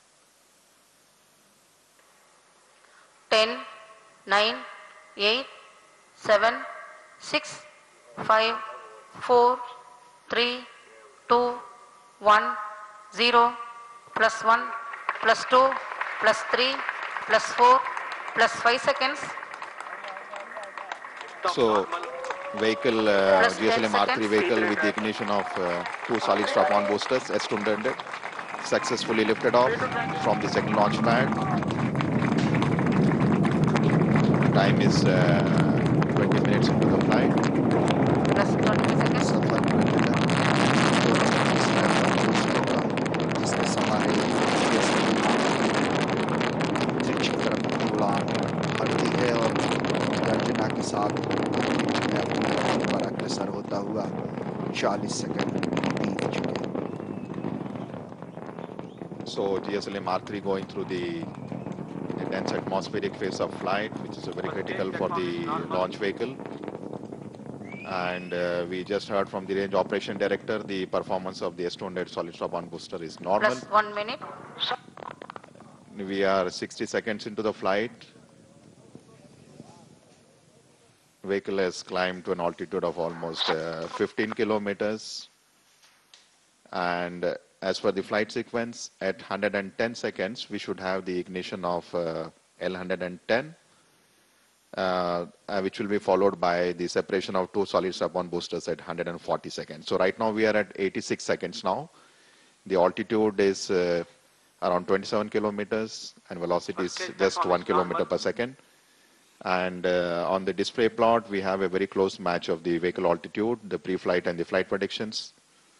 S5: 10, 9, 8, 7, 6, 5, 4, 3, 2, 1, 0, plus 1, plus 2, plus 3, plus 4, plus 5 seconds.
S1: So vehicle,
S5: Plus 10
S1: GSLV Mark 3
S5: seconds.
S1: vehicle with the ignition of 2 solid strap-on boosters, S200, successfully lifted off from the second launch pad. Time is 20 minutes into the flight.
S5: Plus 20 seconds.
S2: सफर जिसके सहारे अंतरिक्ष की तरफ उड़ान भरती है और गर्जना के साथ अंतरिक्ष में अपने लक्ष्य पर अग्रसर होता हुआ 40 सेकंड बीत चुके।
S1: So GSLV Mark 3 going through the dense atmospheric phase of flight, which is very critical for the launch vehicle. And we just heard from the range operation director, the performance of the S200 solid strap-on booster is normal.
S5: Plus 1 minute.
S1: We are 60 seconds into the flight. Vehicle has climbed to an altitude of almost 15 kilometers. And as per the flight sequence, at 110 seconds, we should have the ignition of L110, which will be followed by the separation of 2 solid strap-on boosters at 140 seconds. So right now we are at 86 seconds now. The altitude is around 27 kilometers and velocity is just 1 kilometer per second. And on the display plot, we have a very close match of the vehicle altitude, the pre-flight and the flight predictions.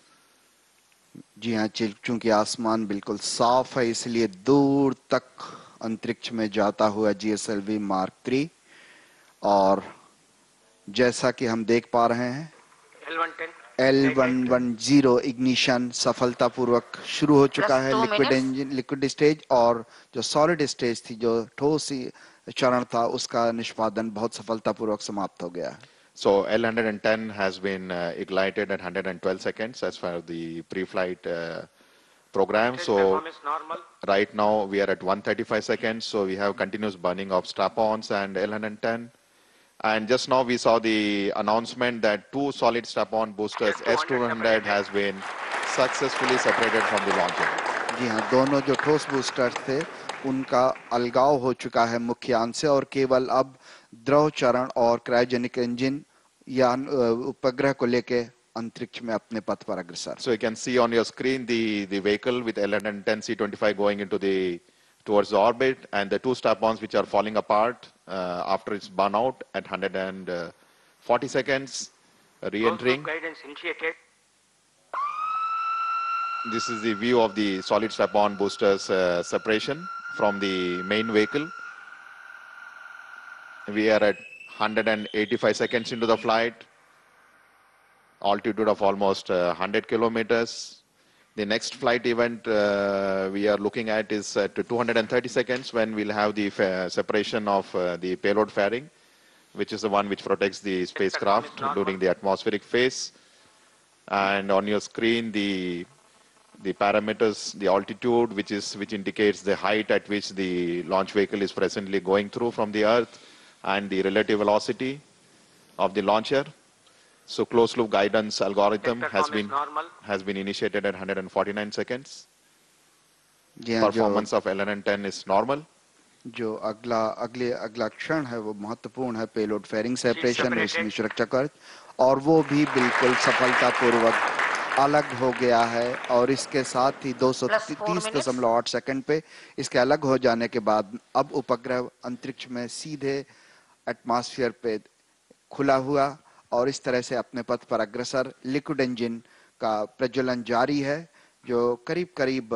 S2: जी हाँ, चूंकि आसमान बिल्कुल साफ है इसलिए दूर तक अंतरिक्ष में जाता हुआ जीएसएलवी मार्क 3 और जैसा कि हम देख पा रहे हैं
S6: L110
S2: L110 इग्निशन सफलतापूर्वक शुरू हो चुका है। लिक्विड स्टेज और जो सॉलिड स्टेज थी, जो ठोस चरण था, उसका निष्पादन बहुत सफलतापूर्वक समाप्त हो गया है।
S1: So L110 has been ignited at 112 seconds as per the pre-flight program. So right now we are at 135 seconds. So we have continuous burning of strap-ons and L110. And just now we saw the announcement that 2 solid strap-on boosters S200 has been successfully separated from the launcher.
S2: जी हाँ, दोनों जो ठोस booster थे उनका अलगाव हो चुका है मुख्य यान से और केवल अब द्रव चरण और क्रायोजेनिक इंजन यान उपग्रह को लेके अंतरिक्ष में अपने पथ पर अग्रसर।
S1: So you can see on your screen the vehicle with L110 C25 going into towards the orbit, and the 2 strap-ons which are falling apart after its burnout at 140 seconds, re-entering.
S6: Guidance initiated.
S1: This is the view of the solid strap-on boosters separation from the main vehicle. We are at 185 seconds into the flight, altitude of almost 100 kilometers. The next flight event we are looking at is at 230 seconds, when we'll have the separation of the payload fairing, which is the one which protects the spacecraft during the atmospheric phase. And on your screen, the parameters, the altitude, which indicates the height at which the launch vehicle is presently going through from the Earth, and the relative velocity of the launcher. So closed loop guidance algorithm has been initiated at 149 seconds. Performance of L110 is normal.
S2: जो अगला क्षण है वो महत्वपूर्ण है, payload fairing separation, उसमें सुरक्षा कवच, और वो भी बिल्कुल सफलतापूर्वक अलग हो गया है। और इसके साथ ही 230.8 सेकंड पे इसके अलग हो जाने के बाद अब उपग्रह अंतरिक्ष में सीधे एटमॉस्फेयर पे खुला हुआ और इस तरह से अपने पथ पर अग्रसर। लिक्विड इंजन का प्रज्वलन जारी है, जो करीब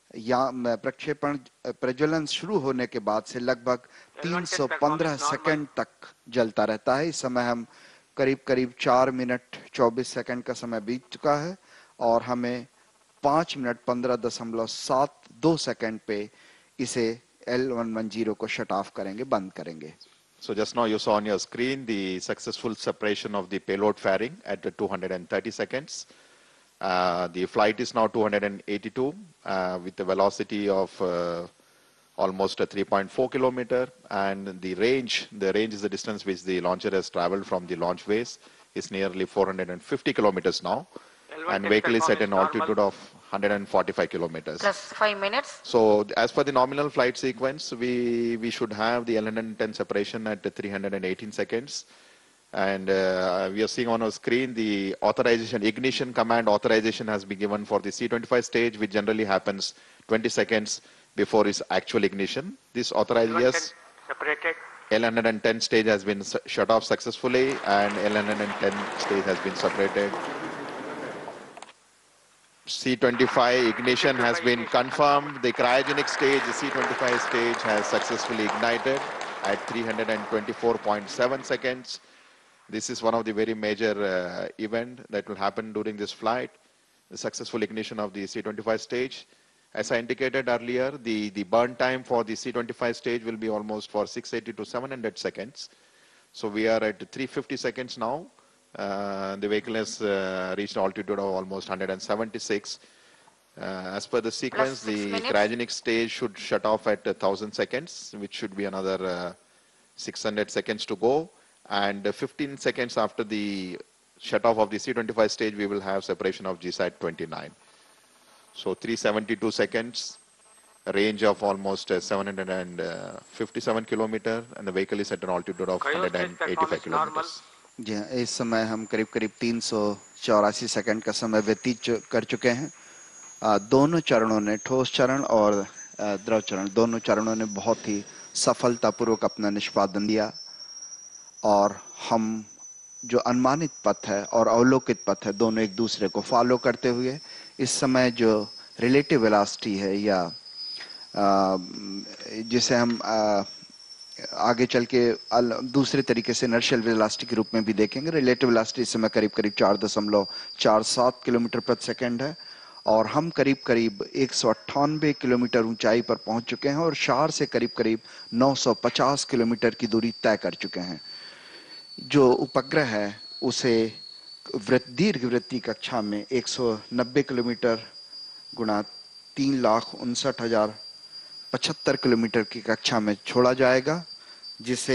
S2: प्रज्वलन शुरू होने के बाद से लगभग 315 सेकंड तक जलता रहता है। इस समय हम करीब 4 मिनट 24 सेकंड का समय बीत चुका है और हमें 5 मिनट 15.72 सेकंड पे इसे L110 को शट ऑफ करेंगे, बंद करेंगे।
S1: So just now you saw on your screen the successful separation of the payload fairing at 230 seconds. The flight is now 282 with a velocity of almost 3.4 kilometer, and the range is the distance which the launcher has traveled from the launch base is nearly 450 kilometers now, and vehicle is at an altitude of 145 kilometers.
S5: Plus 5 minutes.
S1: So as per the nominal flight sequence, we should have the L110 separation at 318 seconds. And we are seeing on our screen the authorization, ignition command authorization has been given for the C25 stage, which generally happens 20 seconds before its actual ignition. This authorization, L110 stage has been shut off successfully, and L110 stage has been separated. C25 ignition has been confirmed. The cryogenic stage, the C25 stage, has successfully ignited at 324.7 seconds. This is one of the very major event that will happen during this flight, the successful ignition of the C25 stage. As I indicated earlier, the burn time for the C25 stage will be almost for 680 to 700 seconds. So we are at 350 seconds now. The vehicle has reached altitude of almost 176. As per the sequence, the cryogenic stage should shut off at 1000 seconds, which should be another 600 seconds to go. And 15 seconds after the shut off of the C25 stage, we will have separation of GSAT-29. So 372 seconds, a range of almost 757 kilometers, and the vehicle is at an altitude of 185 kilometers.
S2: जी हाँ, इस समय हम करीब 384 second का समय व्यतीत कर चुके हैं। दोनों चरणों ने, ठोस चरण और द्रव चरण, दोनों चरणों ने बहुत ही सफलतापूर्वक अपना निष्पादन दिया और हम जो अनुमानित पथ है और अवलोकित पथ है, दोनों एक दूसरे को फॉलो करते हुए इस समय जो रिलेटिव वेलोसिटी है या जिसे हम आगे चल के दूसरे तरीके से इनर्शियल वेलोसिटी के रूप में भी देखेंगे। रिलेटिव वेलोसिटी इस समय करीब करीब 4.47 किलोमीटर प्रति सेकंड है और हम करीब करीब 198 किलोमीटर ऊंचाई पर पहुंच चुके हैं और शहर से करीब करीब 950 किलोमीटर की दूरी तय कर चुके हैं। जो उपग्रह है उसे दीर्घवृत्तीय कक्षा में 190 किलोमीटर गुणा 3,59,075 किलोमीटर की कक्षा में छोड़ा जाएगा, जिसे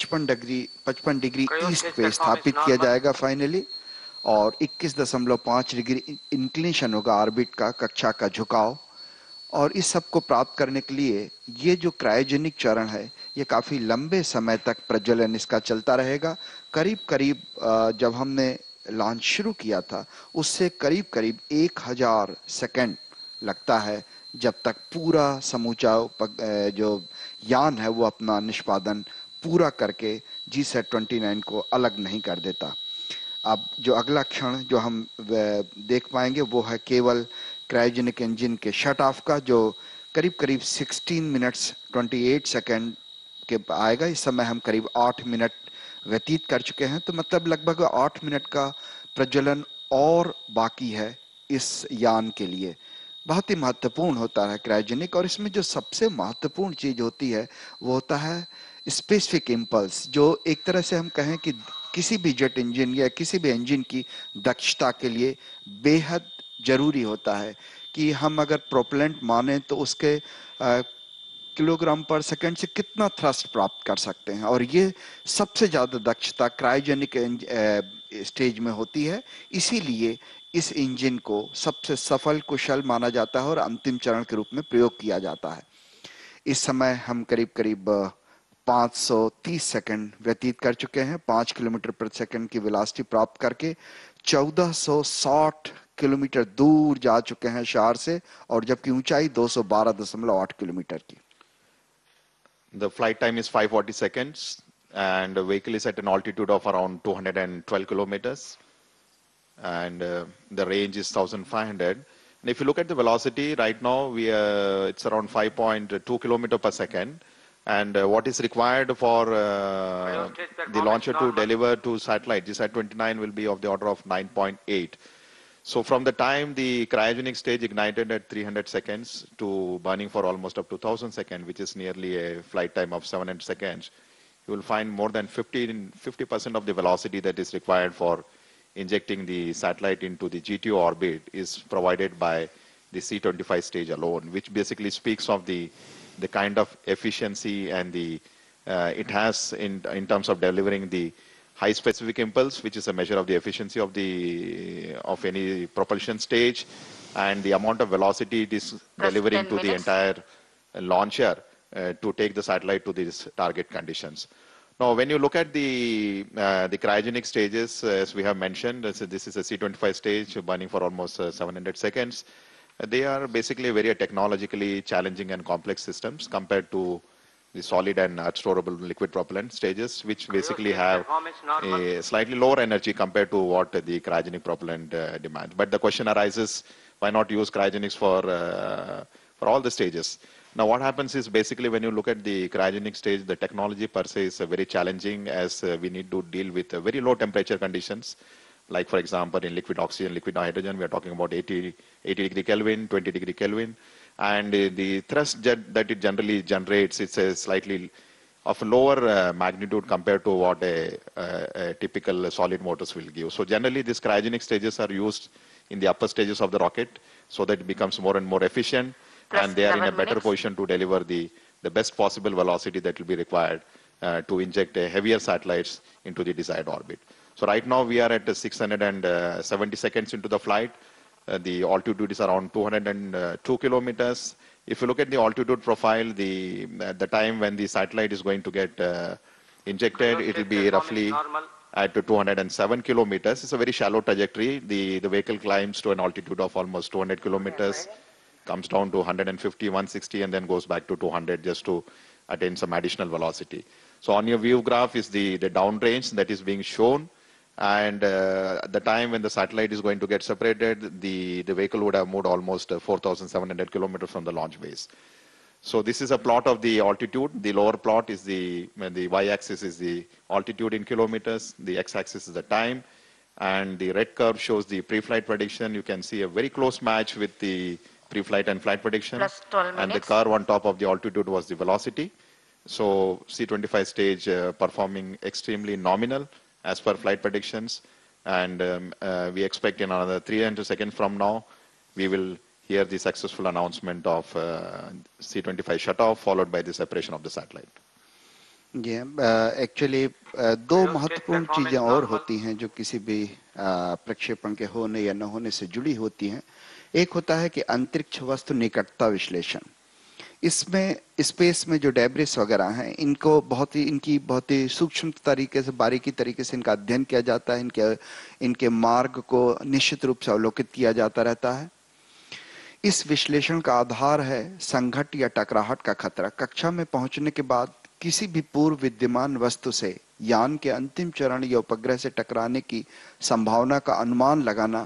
S2: 55 डिग्री ईस्ट पे स्थापित किया जाएगा फाइनली, और 21.5 डिग्री इंक्लिनेशन होगा ऑर्बिट का, कक्षा का झुकाव। और इस सब को प्राप्त करने के लिए ये जो क्रायोजेनिक चरण है ये काफी लंबे समय तक प्रज्वलन इसका चलता रहेगा। करीब करीब जब हमने लॉन्च शुरू किया था उससे करीब करीब 1000 सेकंड लगता है जब तक पूरा समूचा जो यान है वो अपना निष्पादन पूरा करके GSAT-29 को अलग नहीं कर देता। अब जो अगला क्षण जो हम देख पाएंगे वो है केवल क्रायोजेनिक इंजन के शट ऑफ का, जो करीब करीब 16 मिनट्स 28 सेकंड के आएगा। इस समय हम करीब 8 मिनट व्यतीत कर चुके हैं, तो मतलब लगभग 8 मिनट का प्रज्वलन और बाकी है इस यान के लिए। बहुत ही महत्वपूर्ण होता है क्रायोजेनिक, और इसमें जो सबसे महत्वपूर्ण चीज होती है वो होता है स्पेसिफिक इम्पल्स, जो एक तरह से हम कहें कि किसी भी जेट इंजन या किसी भी इंजन की दक्षता के लिए बेहद जरूरी होता है कि हम अगर प्रोपेलेंट माने तो उसके किलोग्राम पर सेकंड से कितना थ्रस्ट प्राप्त कर सकते हैं, और ये सबसे ज्यादा दक्षता क्रायोजेनिक स्टेज में होती है। इसीलिए इस इंजन को सबसे सफल कुशल माना जाता है और अंतिम चरण के रूप में प्रयोग किया जाता है। इस समय हम करीब करीब 530 सेकंड व्यतीत कर चुके हैं 5 किलोमीटर प्रति सेकंड की वेलोसिटी प्राप्त करके 1460 किलोमीटर दूर जा चुके हैं शहर से, और जबकि ऊंचाई 212.8 किलोमीटर की।
S1: The flight time is 540 seconds and the vehicle is at an altitude of around 212 kilometers and the range is 1500. And if you look at the velocity right now, it's around 5.2 kilometer per second. And what is required for the launcher to deliver to satellite, GSAT-29 will be of the order of 9.8. So from the time the cryogenic stage ignited at 300 seconds to burning for almost up to 1000 seconds, which is nearly a flight time of 700 seconds, you will find more than 50% of the velocity that is required for injecting the satellite into the GTO orbit is provided by the C-25 stage alone, which basically speaks of the kind of efficiency and the it has in terms of delivering the high specific impulse, which is a measure of the efficiency of any propulsion stage, and the amount of velocity it is delivering to the entire launcher to take the satellite to these target conditions. Now, when you look at the cryogenic stages, as we have mentioned, this is a C-25 stage burning for almost 700 seconds. They are basically very technologically challenging and complex systems compared to the solid and storable liquid propellant stages, which basically have a slightly lower energy compared to what the cryogenic propellant demands. But the question arises, why not use cryogenics for all the stages? Now, what happens is basically when you look at the cryogenic stage, the technology per se is very challenging, as we need to deal with very low temperature conditions. Like, for example, in liquid oxygen, liquid hydrogen, we are talking about 80 degree Kelvin, 20 degree Kelvin. And the thrust that it generally generates, it's a slightly of lower magnitude compared to what a typical solid motors will give. So generally, these cryogenic stages are used in the upper stages of the rocket so that it becomes more and more efficient, and they are in a better position to deliver the best possible velocity that will be required to inject heavier satellites into the desired orbit. So right now we are at 670 seconds into the flight. The altitude is around 202 kilometers. If you look at the altitude profile, the time when the satellite is going to get injected, it will be roughly at 207 kilometers. It's a very shallow trajectory. The vehicle climbs to an altitude of almost 200 kilometers, comes down to 150, 160, and then goes back to 200 just to attain some additional velocity. So on your view graph is the downrange that is being shown. And the time when the satellite is going to get separated, the vehicle would have moved almost 4,700 kilometers from the launch base. So this is a plot of the altitude. The lower plot is the y-axis is the altitude in kilometers. The x-axis is the time. And the red curve shows the pre-flight prediction. You can see a very close match with the pre-flight and flight prediction.
S5: Plus 12 minutes.
S1: And the curve on top of the altitude was the velocity. So C-25 stage performing extremely nominal as per flight predictions. And we expect in another 300 seconds from now, we will hear the successful announcement of C-25 shutoff, followed by the separation of the satellite.
S2: Actually दो महत्वपूर्ण चीजें और होती हैं जो किसी भी प्रक्षेपण के होने या न होने से जुड़ी होती हैं। एक होता है कि अंतरिक्ष वस्तु निकटता विश्लेषण। इसमें स्पेस में जो डेब्रिस वगैरह हैं इनकी बहुत ही सूक्ष्म तरीके से बारीकी तरीके से इनका अध्ययन किया जाता है। इनके मार्ग को निश्चित रूप से अवलोकित किया जाता रहता है। इस विश्लेषण का आधार है संघट या टकराहट का खतरा। कक्षा में पहुंचने के बाद किसी भी पूर्व विद्यमान वस्तु से यान के अंतिम चरण या उपग्रह से टकराने की संभावना का अनुमान लगाना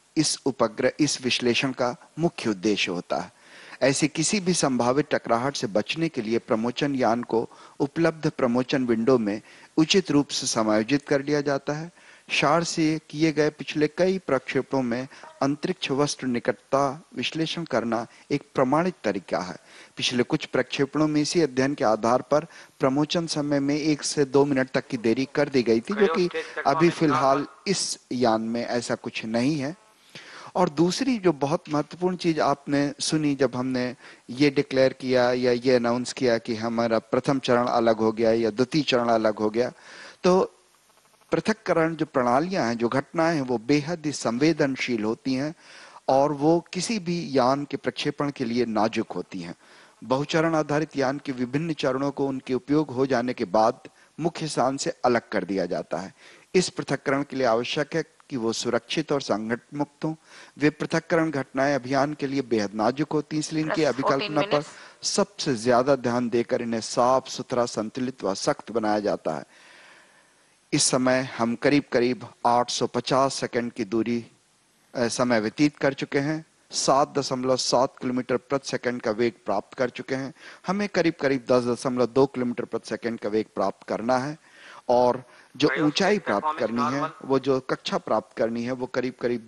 S2: इस विश्लेषण का मुख्य उद्देश्य होता है। ऐसी किसी भी संभावित टकराहट से बचने के लिए प्रमोचन यान को उपलब्ध प्रमोचन विंडो में उचित रूप से समायोजित कर लिया जाता है। शार से किए गए पिछले कई प्रक्षेपणों में अंतरिक्ष वस्तु निकटता विश्लेषण करना एक प्रमाणित तरीका है। पिछले कुछ प्रक्षेपणों में इसी अध्ययन के आधार पर प्रमोचन समय में 1 से 2 मिनट तक की देरी कर दी गई थी, जो कि अभी फिलहाल इस यान में ऐसा कुछ नहीं है। और दूसरी जो बहुत महत्वपूर्ण चीज आपने सुनी जब हमने ये डिक्लेयर किया या ये अनाउंस किया कि हमारा प्रथम चरण अलग हो गया या द्वितीय चरण अलग हो गया, तो पृथक्करण जो प्रणालियां हैं, जो घटनाएं हैं, वो बेहद ही संवेदनशील होती हैं और वो किसी भी यान के प्रक्षेपण के लिए नाजुक होती हैं। बहुचरण आधारित यान के विभिन्न चरणों को उनके उपयोग हो जाने के बाद मुख्य स्थान से अलग कर दिया जाता है। इस पृथक्करण के लिए आवश्यक है कि वो सुरक्षित और संघट मुक्त हों। वे पृथक्करण घटनाएं अभियान के लिए बेहद नाजुक होती हैं, इसलिए इनकी अभिकल्पना पर सबसे ज्यादा ध्यान देकर इन्हें साफ सुथरा, संतुलित व सख्त बनाया जाता है। इस समय हम करीब करीब 850 सेकंड की दूरी समय व्यतीत कर चुके हैं। 7.7 किलोमीटर प्रति सेकंड का वेग प्राप्त कर चुके हैं। हमें करीब करीब 10.2 किलोमीटर प्रति सेकंड का वेग प्राप्त करना है और जो ऊंचाई प्राप्त करनी है, वो जो कक्षा प्राप्त करनी है, वो करीब करीब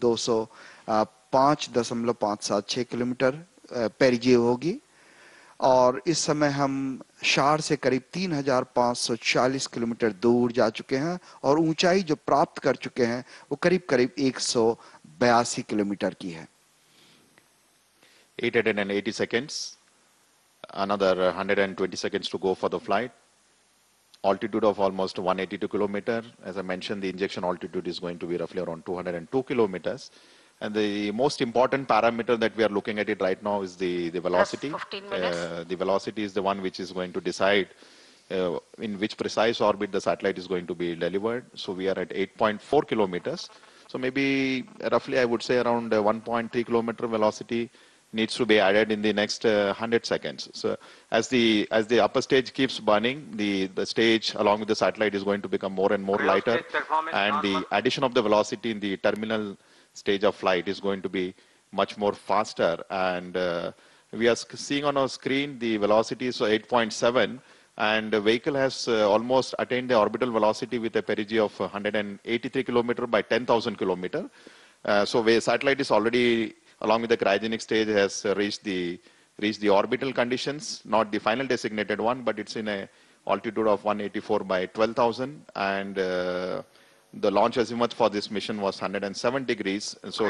S2: 205.576 किलोमीटर पेरिजी होगी। और इस समय हम शार से करीब 3540 किलोमीटर दूर जा चुके हैं और ऊंचाई जो प्राप्त कर चुके हैं वो करीब करीब 182 किलोमीटर की है।
S1: 880 seconds, another 120 seconds to go for the flight. Altitude of almost 182 kilometer. As I mentioned, the injection altitude is going to be roughly around 202 kilometers. And the most important parameter that we are looking at it right now is the velocity.
S5: 15 minutes.
S1: The velocity is the one which is going to decide in which precise orbit the satellite is going to be delivered. So we are at 8.4 kilometers. So maybe roughly I would say around 1.3 kilometer velocity needs to be added in the next 100 seconds. So as the upper stage keeps burning, the stage along with the satellite is going to become more and more lighter, and the addition of the velocity in the terminal stage of flight is going to be much more faster. And we are seeing on our screen the velocity is 8.7, and the vehicle has almost attained the orbital velocity with a perigee of 183 kilometer by 10,000 kilometer. So the satellite is already, along with the cryogenic stage, has reached the orbital conditions, not the final designated one, but it's in a altitude of 184 by 12,000, and the launch azimuth for this mission was 107 degrees. So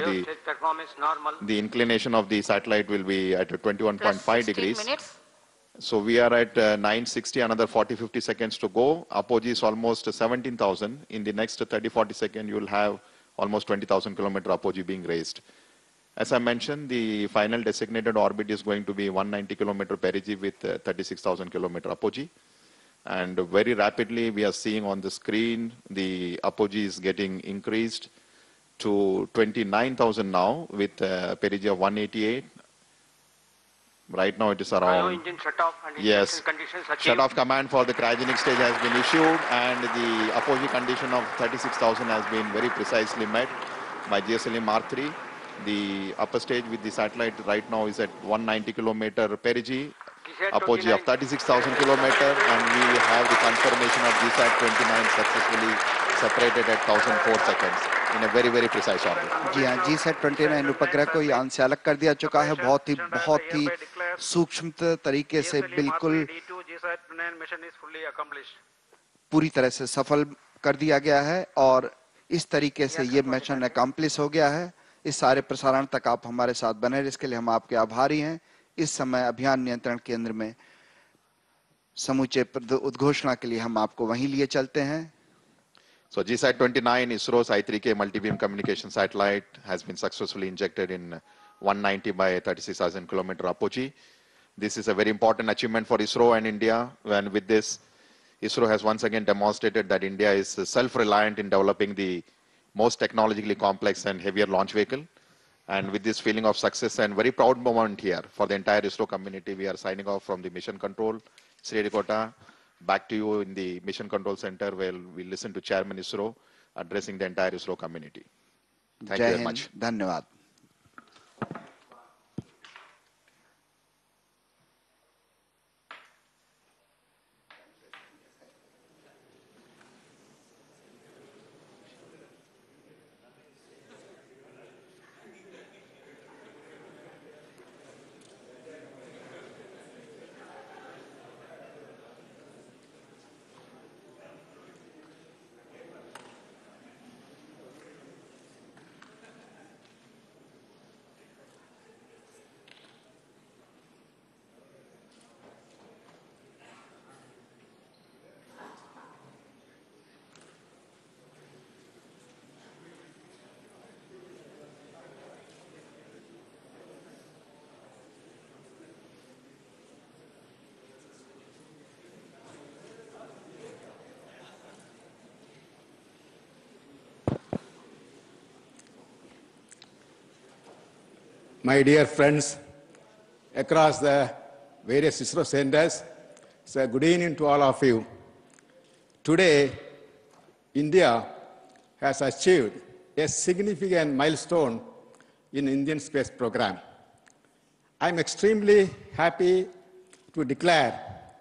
S1: the inclination of the satellite will be at 21.5 degrees.
S5: Minutes.
S1: So we are at 960, another 40-50 seconds to go. Apogee is almost 17,000. In the next 30-40 seconds, you will have almost 20,000 kilometer apogee being raised. As I mentioned, the final designated orbit is going to be 190 kilometer perigee with 36,000 kilometer apogee. And very rapidly, we are seeing on the screen, the apogee is getting increased to 29,000 now with perigee of 188. Right now it is around, yes, shut-off command for the cryogenic stage has been issued, and the apogee condition of 36,000 has been very precisely met by GSLV Mark III. The upper stage with the satellite right now is at 190 kilometer perigee apogee of 36,000 kilometers, and we have the confirmation of GSAT-29 successfully separated at 1,004 seconds in a very, very precise orbit.
S2: जी हाँ, GSAT-29 उपग्रह को यान से अलग कर दिया चुका है, बहुत ही सूक्ष्म तरीके से, बिल्कुल पूरी तरह से सफल कर दिया गया है, और इस तरीके से ये मिशन अकम्प्लिश हो गया है। इस सारे प्रसारण तक आप हमारे साथ बने रहे, इसके लिए हम आपके आभारी हैं। इस समय अभियान नियंत्रण केंद्र में समूचे उद्घोषणा के लिए हम आपको वहीं लिए चलते हैं।
S1: So GSAT-29, ISRO's I3K multi-beam communication satellite, has been successfully injected in 190 by 36,000 kilometer apogee. This is a very important achievement for ISRO and India, and with this, ISRO has once again demonstrated that India is self-reliant in developing the most technologically complex and heavier launch vehicle. And with this feeling of success and very proud moment here for the entire ISRO community, we are signing off from the Mission Control, Sriharikota. Back to you in the Mission Control Center, where we listen to Chairman ISRO addressing the entire ISRO community. Thank you very much.
S2: धन्यवाद।
S8: My dear friends across the various ISRO centers, so good evening to all of you. Today, India has achieved a significant milestone in Indian space program. I'm extremely happy to declare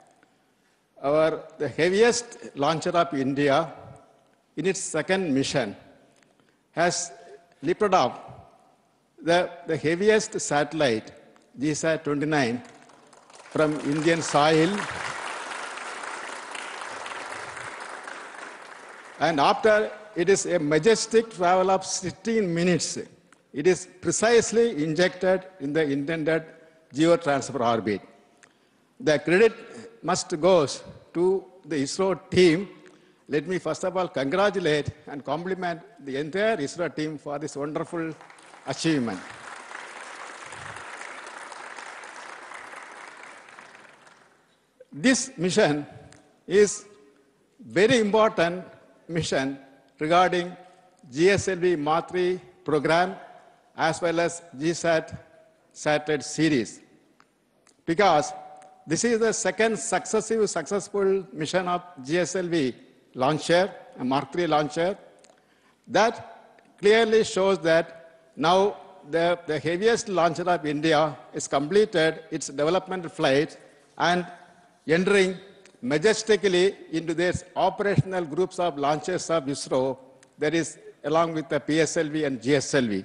S8: the heaviest launcher of India in its second mission has lifted up the heaviest satellite, GSAT-29, from Indian soil. And after it is a majestic travel of 16 minutes, it is precisely injected in the intended geotransfer orbit. The credit must go to the ISRO team. Let me first of all congratulate and compliment the entire ISRO team for this wonderful achievement. This mission is very important mission regarding GSLV Mark III program as well as GSAT satellite series, because this is the second successful mission of GSLV launcher, a Mark III launcher. That clearly shows that now the heaviest launcher of India is completed its development flight and entering majestically into these operational groups of launchers of ISRO, that is along with the PSLV and GSLV.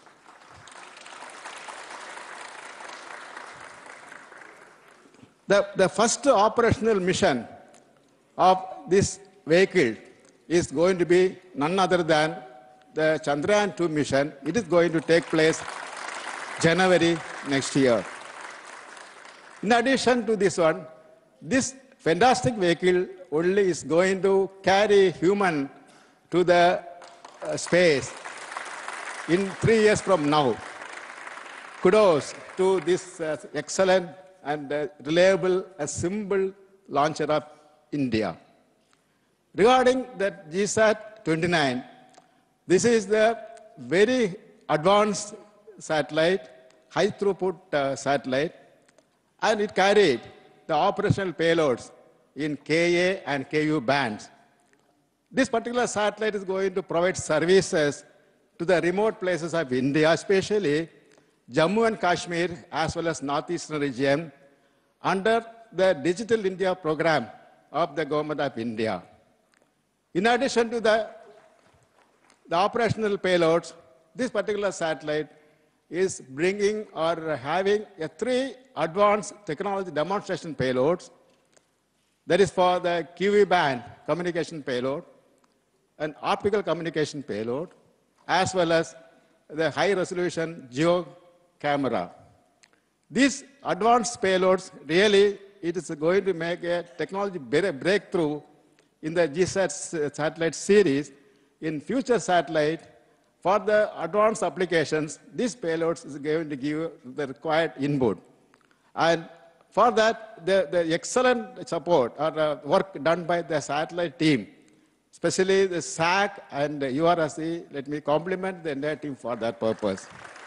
S8: The first operational mission of this vehicle is going to be none other than the Chandrayaan-2 mission. It is going to take place January next year. In addition to this one, this fantastic vehicle only is going to carry human to the space in 3 years from now. Kudos to this excellent and reliable and simple launcher of India. Regarding the GSAT-29, this is the very advanced satellite, high throughput satellite, and it carried the operational payloads in Ka and Ku bands. This particular satellite is going to provide services to the remote places of India, especially Jammu and Kashmir, as well as northeastern region, under the Digital India program of the Government of India. In addition to the operational payloads, this particular satellite is bringing or having 3 advanced technology demonstration payloads. That is for the QV band communication payload, an optical communication payload, as well as the high resolution geo camera. These advanced payloads really, it is going to make a technology breakthrough in the GSAT satellite series. In future satellite, for the advanced applications, these payloads is going to give the required input. And for that, the excellent support or work done by the satellite team, especially the SAC and the URSC, let me compliment the entire team for that purpose.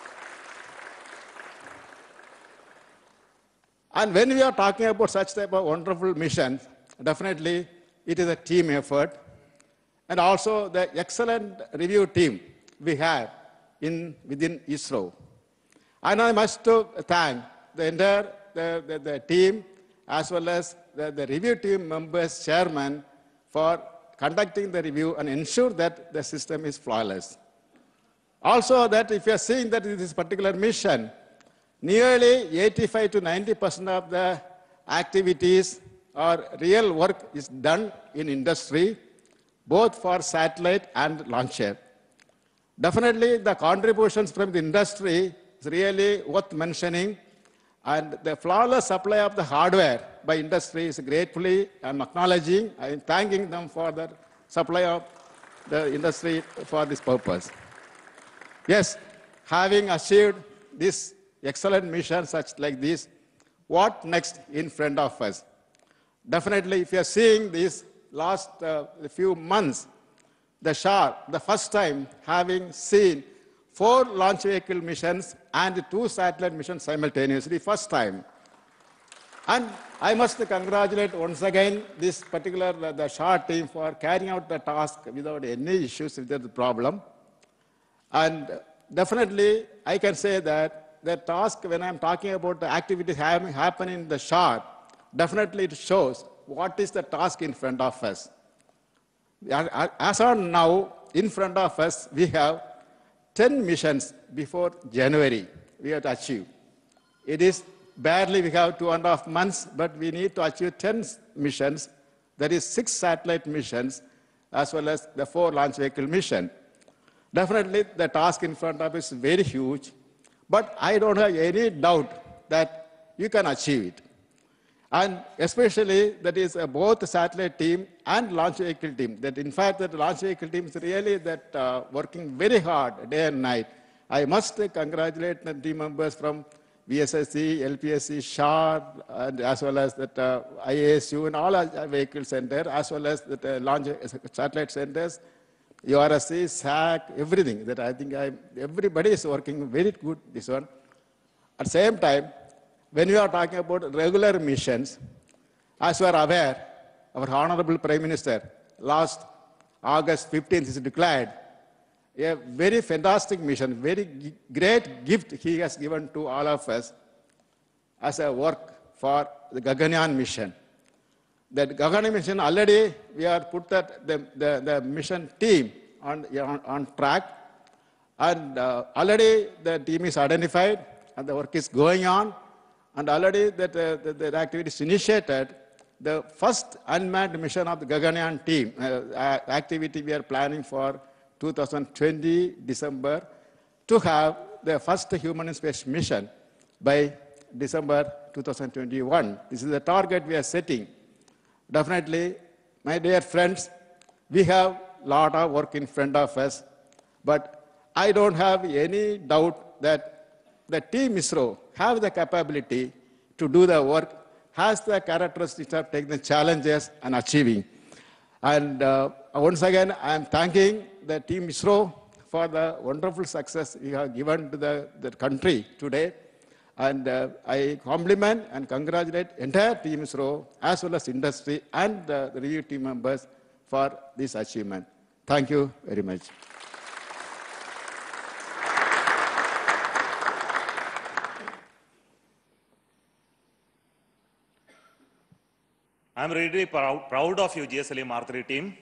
S8: And when we are talking about such type of wonderful missions, definitely it is a team effort. And also the excellent review team we have within ISRO. And I must thank the entire the team as well as the review team members, chairman, for conducting the review and ensure that the system is flawless. Also that if you are seeing that in this particular mission, nearly 85 to 90% of the activities or real work is done in industry, both for satellite and launcher. Definitely the contributions from the industry is really worth mentioning, and the flawless supply of the hardware by industry is gratefully I'm acknowledging and thanking them for the supply of the industry for this purpose. Yes, having achieved this excellent mission such like this, what next in front of us? Definitely, if you are seeing this last few months, the SHAR, the first time having seen 4 launch vehicle missions and 2 satellite missions simultaneously, first time. And I must congratulate once again this particular, the SHAR team for carrying out the task without any issues with the problem. And definitely, I can say that the task, when I'm talking about the activities happening in the SHAR, definitely it shows what is the task in front of us. As on now, in front of us, we have 10 missions before January we have to achieve. It is barely we have 2.5 months, but we need to achieve 10 missions. That is 6 satellite missions, as well as the 4 launch vehicle mission. Definitely, the task in front of us is very huge, but I don't have any doubt that you can achieve it. And especially, that is both the satellite team and launch vehicle team. That in fact, the launch vehicle team is really that working very hard day and night. I must congratulate the team members from VSSC, LPSC, SHAR, and as well as that IASU and all our vehicle center, as well as the launch satellite centers, URSC, SAC, everything. That I think everybody is working very good this one. At the same time, when we are talking about regular missions, as you are aware, our Honorable Prime Minister, last August 15th, is declared a very fantastic mission, very great gift he has given to all of us as a work for the Gaganyaan mission. That Gaganyaan mission, already we are put that the mission team on track, and already the team is identified and the work is going on. And already the activity is initiated. The first unmanned mission of the Gaganyaan team, activity we are planning for 2020 December, to have the first human in space mission by December 2021. This is the target we are setting. Definitely, my dear friends, we have a lot of work in front of us, but I don't have any doubt that the team ISRO have the capability to do the work, has the characteristics of taking the challenges and achieving. And once again, I am thanking the team ISRO for the wonderful success you have given to the country today. And I compliment and congratulate entire team ISRO as well as industry and the review team members for this achievement. Thank you very much.
S9: I'm really proud of you, GSLV Mark III team.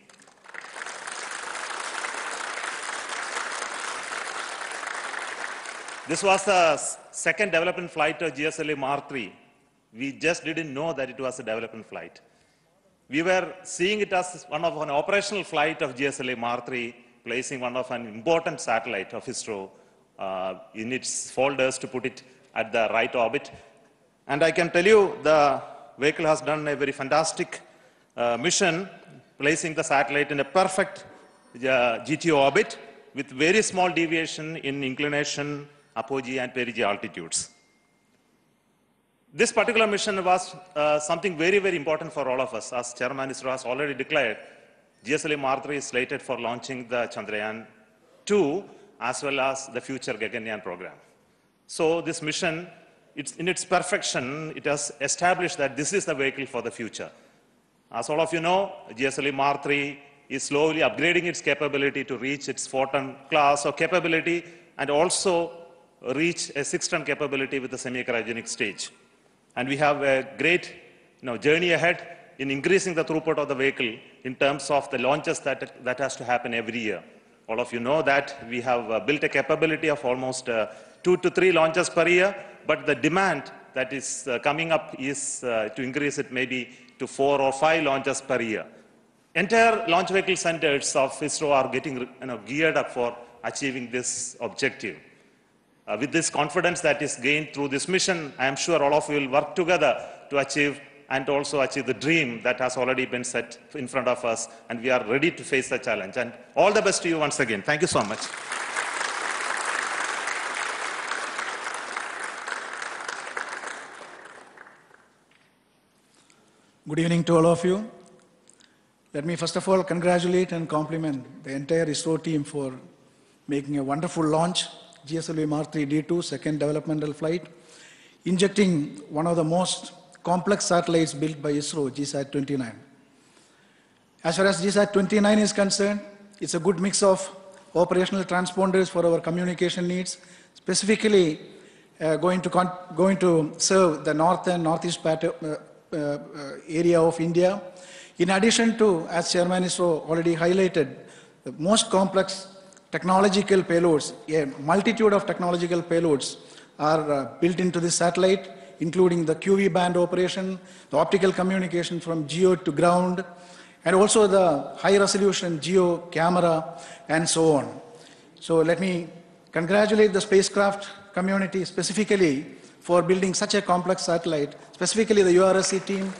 S9: This was the second development flight of GSLV Mark III. We just didn't know that it was a development flight. We were seeing it as an operational flight of GSLV Mark III, placing one of an important satellite of ISRO in its folders to put it at the right orbit. And I can tell you the vehicle has done a very fantastic mission, placing the satellite in a perfect GTO orbit with very small deviation in inclination, apogee, and perigee altitudes. This particular mission was something very, very important for all of us. As Chairman ISRO has already declared, GSLV Mark III is slated for launching the Chandrayaan-2 as well as the future Gaganyaan program. So this mission, in its perfection, it has established that this is the vehicle for the future. As all of you know, GSLV Mark III is slowly upgrading its capability to reach its 4-ton class of capability and also reach a 6-ton capability with the semi-cryogenic stage. And we have a great journey ahead in increasing the throughput of the vehicle in terms of the launches that has to happen every year. All of you know that we have built a capability of almost 2 to 3 launches per year, but the demand that is coming up is to increase it maybe to 4 or 5 launches per year. Entire launch vehicle centers of ISRO are getting geared up for achieving this objective. With this confidence that is gained through this mission, I am sure all of you will work together to achieve and also achieve the dream that has already been set in front of us, and we are ready to face the challenge. And all the best to you once again. Thank you so much.
S10: Good evening to all of you. Let me first of all congratulate and compliment the entire ISRO team for making a wonderful launch. GSLV Mark III D2, second developmental flight, injecting one of the most complex satellites built by ISRO, GSAT-29. As far as GSAT-29 is concerned, it's a good mix of operational transponders for our communication needs, specifically going to serve the north and northeast area of India. In addition to, as Chairman ISRO already highlighted, the most complex technological payloads, a multitude of technological payloads are built into this satellite, including the QV band operation, the optical communication from geo to ground, and also the high resolution geo camera, and so on. So let me congratulate the spacecraft community specifically for building such a complex satellite, specifically the URSC team,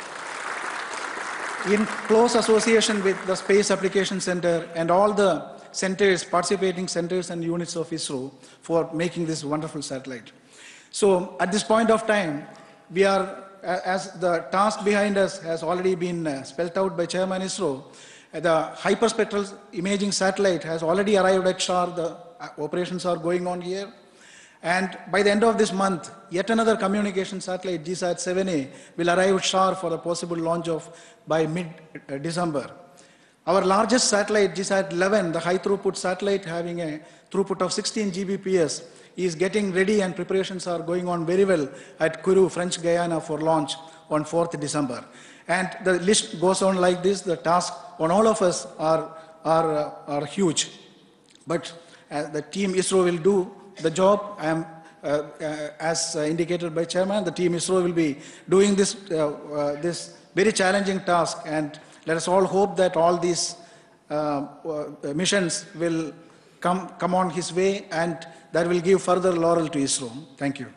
S10: in close association with the Space Application Center and all the centers, participating centers and units of ISRO for making this wonderful satellite. So at this point of time, we are, as the task behind us has already been spelled out by Chairman ISRO, the hyperspectral imaging satellite has already arrived at SHAR. The operations are going on here. And by the end of this month, yet another communication satellite, GSAT-7A, will arrive at SHAR for a possible launch by mid-December. Our largest satellite, GSAT-11, the high-throughput satellite having a throughput of 16 Gbps, is getting ready and preparations are going on very well at Kourou, French Guiana for launch on 4th December. And the list goes on like this. The task on all of us are huge. But the team ISRO will do the job. As indicated by Chairman, the team ISRO will be doing this, this very challenging task, and let us all hope that all these missions will come on his way, and that will give further laurel to ISRO. Thank you.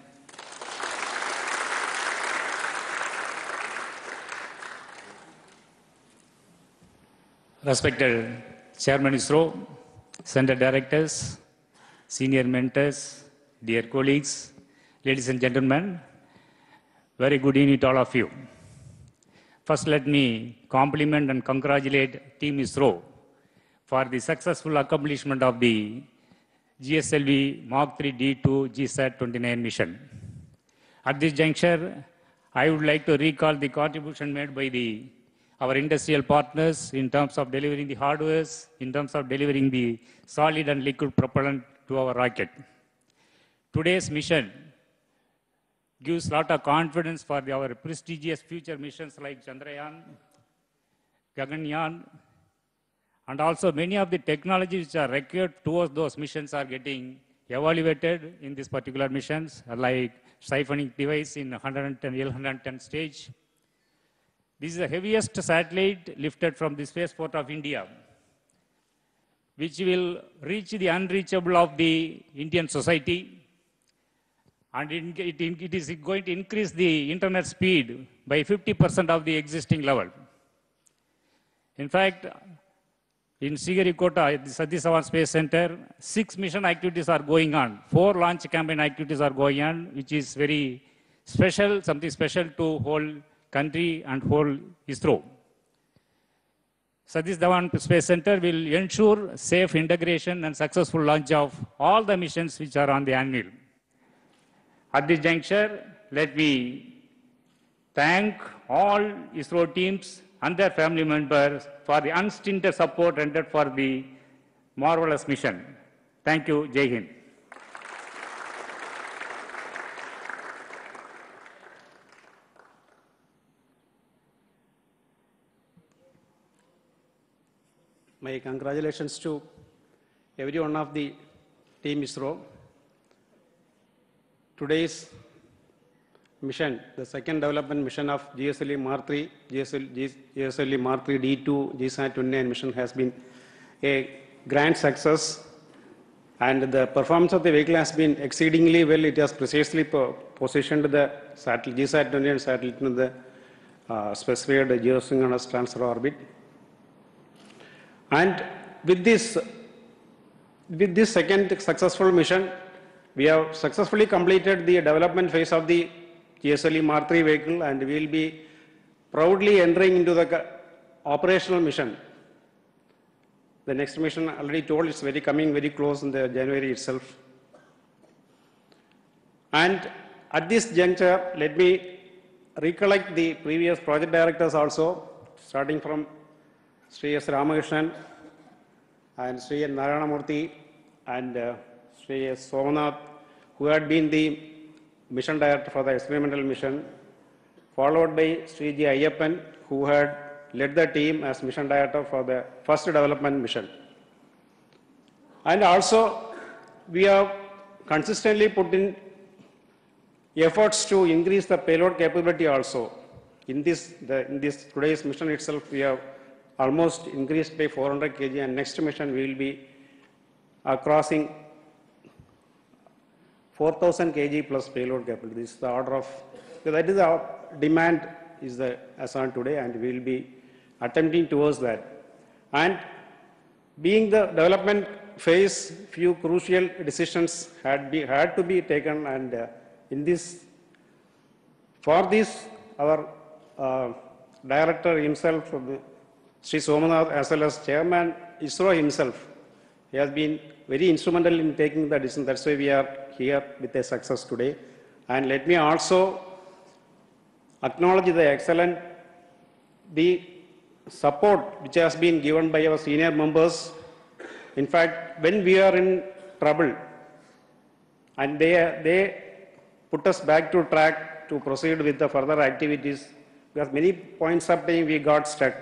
S11: Respected Chairman ISRO, Center Directors, Senior Mentors, dear colleagues, ladies and gentlemen, very good evening to all of you. First, let me compliment and congratulate Team ISRO for the successful accomplishment of the GSLV Mark III D2 GSAT-29 mission. At this juncture, I would like to recall the contribution made by our industrial partners in terms of delivering the hardwares, in terms of delivering the solid and liquid propellant to our rocket. Today's mission gives a lot of confidence for our prestigious future missions like Chandrayaan, Gaganyaan, and also many of the technologies which are required towards those missions are getting evaluated in these particular missions, like siphoning device in 110 stage. This is the heaviest satellite lifted from the spaceport of India, which will reach the unreachable of the Indian society. And it is going to increase the internet speed by 50% of the existing level. In fact, in Sriharikota, at the Satish Dhawan Space Center, 6 mission activities are going on. 4 launch campaign activities are going on, which is very special, something special to whole country and whole ISRO. Satish Dhawan Space Center will ensure safe integration and successful launch of all the missions which are on the anvil. At this juncture, let me thank all ISRO teams and their family members for the unstinted support rendered for the marvelous mission. Thank you. Jai Hind.
S3: My congratulations to every one of the team ISRO. Today's mission, the second development mission of GSLV Mark III, GSLV Mark III D2 GSAT-29 mission has been a grand success, and the performance of the vehicle has been exceedingly well. It has precisely positioned the GSAT-29 satellite in the specified geosynchronous transfer orbit. And with this second successful mission, we have successfully completed the development phase of the GSLV Mark III vehicle, and we will be proudly entering into the operational mission. The next mission, already told, is coming very close in the January itself. And at this juncture, let me recollect the previous project directors also, starting from Sri S. Ramakrishnan and Sri N. Narayanamurthy and Sri S. Somanath, who had been the mission director for the experimental mission, followed by Sri G. Ayyappan, who had led the team as mission director for the first development mission. And also, we have consistently put in efforts to increase the payload capability also. In this today's mission itself, we have almost increased by 400 kg, and next mission we will be crossing 4,000 kg plus payload capability. This is the order of, that is our demand is as on today, and we will be attempting towards that. And being the development phase, few crucial decisions had to be taken, and for this, our director himself, Sri Somanath, as well as Chairman ISRO himself, he has been very instrumental in taking the decision. That's why we are here with a success today. And let me also acknowledge the support which has been given by our senior members. In fact, when we are in trouble, and they put us back to track to proceed with the further activities, because many points of time we got stuck.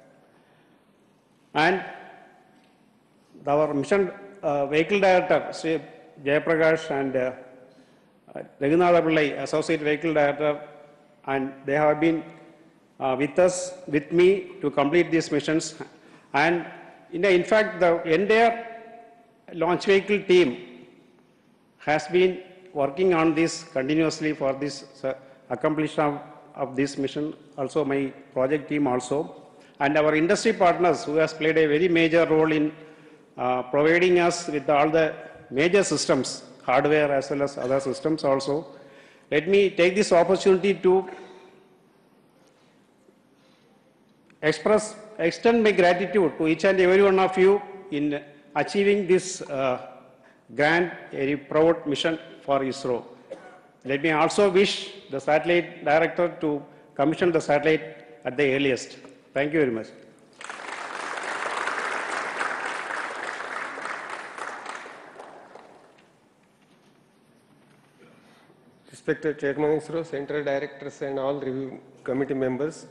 S3: And our mission vehicle director, Sri Jayaprakash, and Raghunatha Pillai, associate vehicle director, and they have been with me to complete these missions. And in fact, the entire launch vehicle team has been working on this continuously for this accomplishment of this mission. Also, my project team also. And our industry partners, who has played a very major role in providing us with all the major systems, hardware as well as other systems also. Let me take this opportunity to extend my gratitude to each and every one of you in achieving this grand, very proud mission for ISRO. Let me also wish the satellite director to commission the satellite at the earliest. Thank you very much.
S6: Respected Chairman ISRO, Central Directors and all review committee members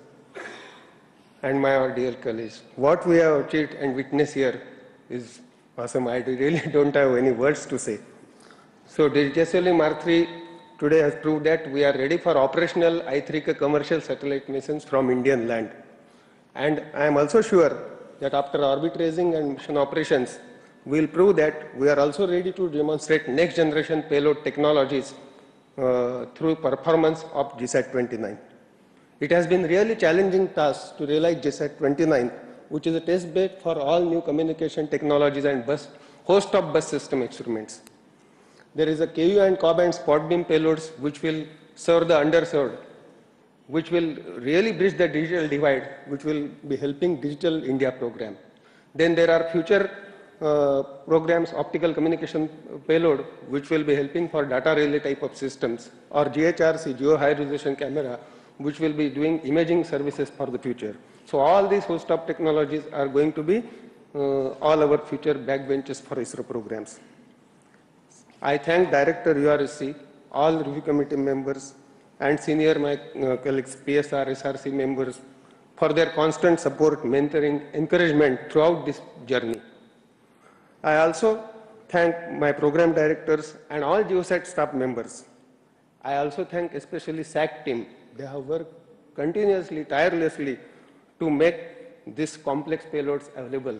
S6: and my dear colleagues. What we have achieved and witnessed here is awesome. I really don't have any words to say. So GSLV Mark III today has proved that we are ready for operational I3K commercial satellite missions from Indian land. And I am also sure that after orbit raising and mission operations, we will prove that we are also ready to demonstrate next generation payload technologies through performance of GSAT-29. It has been really challenging task to realize GSAT-29, which is a test bed for all new communication technologies and host of bus system experiments. There is a KU and COB and spot beam payloads which will serve the underserved, which will really bridge the digital divide, which will be helping Digital India program. Then there are future programs, optical communication payload, which will be helping for data relay type of systems, or GHRC, Geo High Resolution Camera, which will be doing imaging services for the future. So all these host of technologies are going to be all our future backbenches for ISRO programs. I thank Director URSC, all review committee members, and senior my colleagues, PSR, SRC members, for their constant support, mentoring, encouragement throughout this journey. I also thank my program directors and all GeoSat staff members. I also thank especially SAC team. They have worked continuously, tirelessly to make these complex payloads available.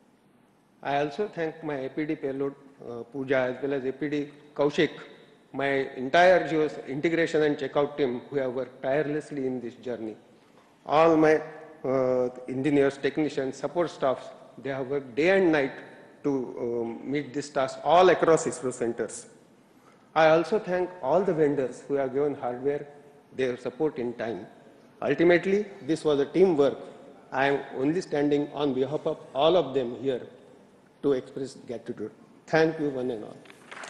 S6: I also thank my APD payload, Pooja, as well as APD Kaushik, my entire GEOS integration and checkout team who have worked tirelessly in this journey. All my engineers, technicians, support staffs, they have worked day and night to meet this task all across ISRO centers. I also thank all the vendors who have given hardware their support in time. Ultimately, this was a teamwork. I am only standing on behalf of all of them here to express gratitude. Thank you one and all.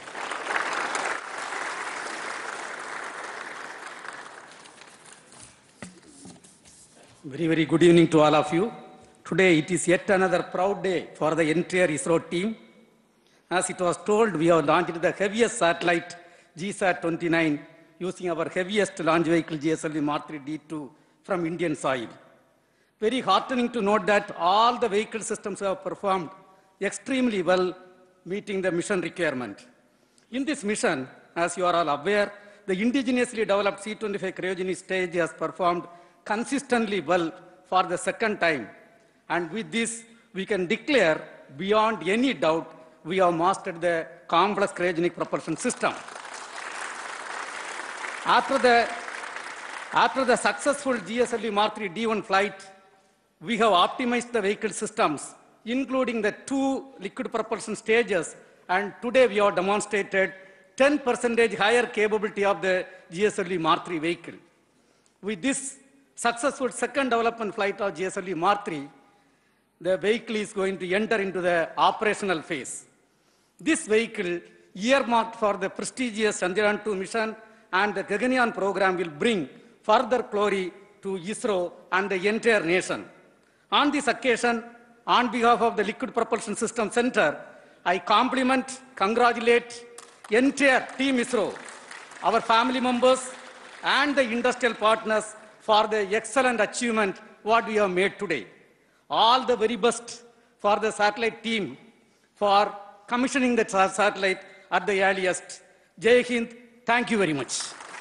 S12: Very, very good evening to all of you. Today it is yet another proud day for the entire ISRO team. As it was told, we have launched the heaviest satellite, GSAT-29, using our heaviest launch vehicle, GSLV Mark III D2, from Indian soil. Very heartening to note that all the vehicle systems have performed extremely well, meeting the mission requirement. In this mission, as you are all aware, the indigenously developed C-25 cryogenic stage has performed consistently well for the second time. And with this, we can declare beyond any doubt, we have mastered the complex cryogenic propulsion system. After the successful GSLV Mark III D1 flight, we have optimized the vehicle systems, including the 2 liquid propulsion stages, and today we have demonstrated 10% higher capability of the GSLV Mark III vehicle. With this successful second development flight of GSLV Mark III, the vehicle is going to enter into the operational phase. This vehicle, earmarked for the prestigious Chandrayaan-2 mission and the Gaganyaan program, will bring further glory to ISRO and the entire nation. On this occasion, on behalf of the Liquid Propulsion System Center, I compliment, congratulate entire Team ISRO, our family members, and the industrial partners for the excellent achievement what we have made today. All the very best for the satellite team for commissioning the satellite at the earliest. Jai Hind, thank you very much.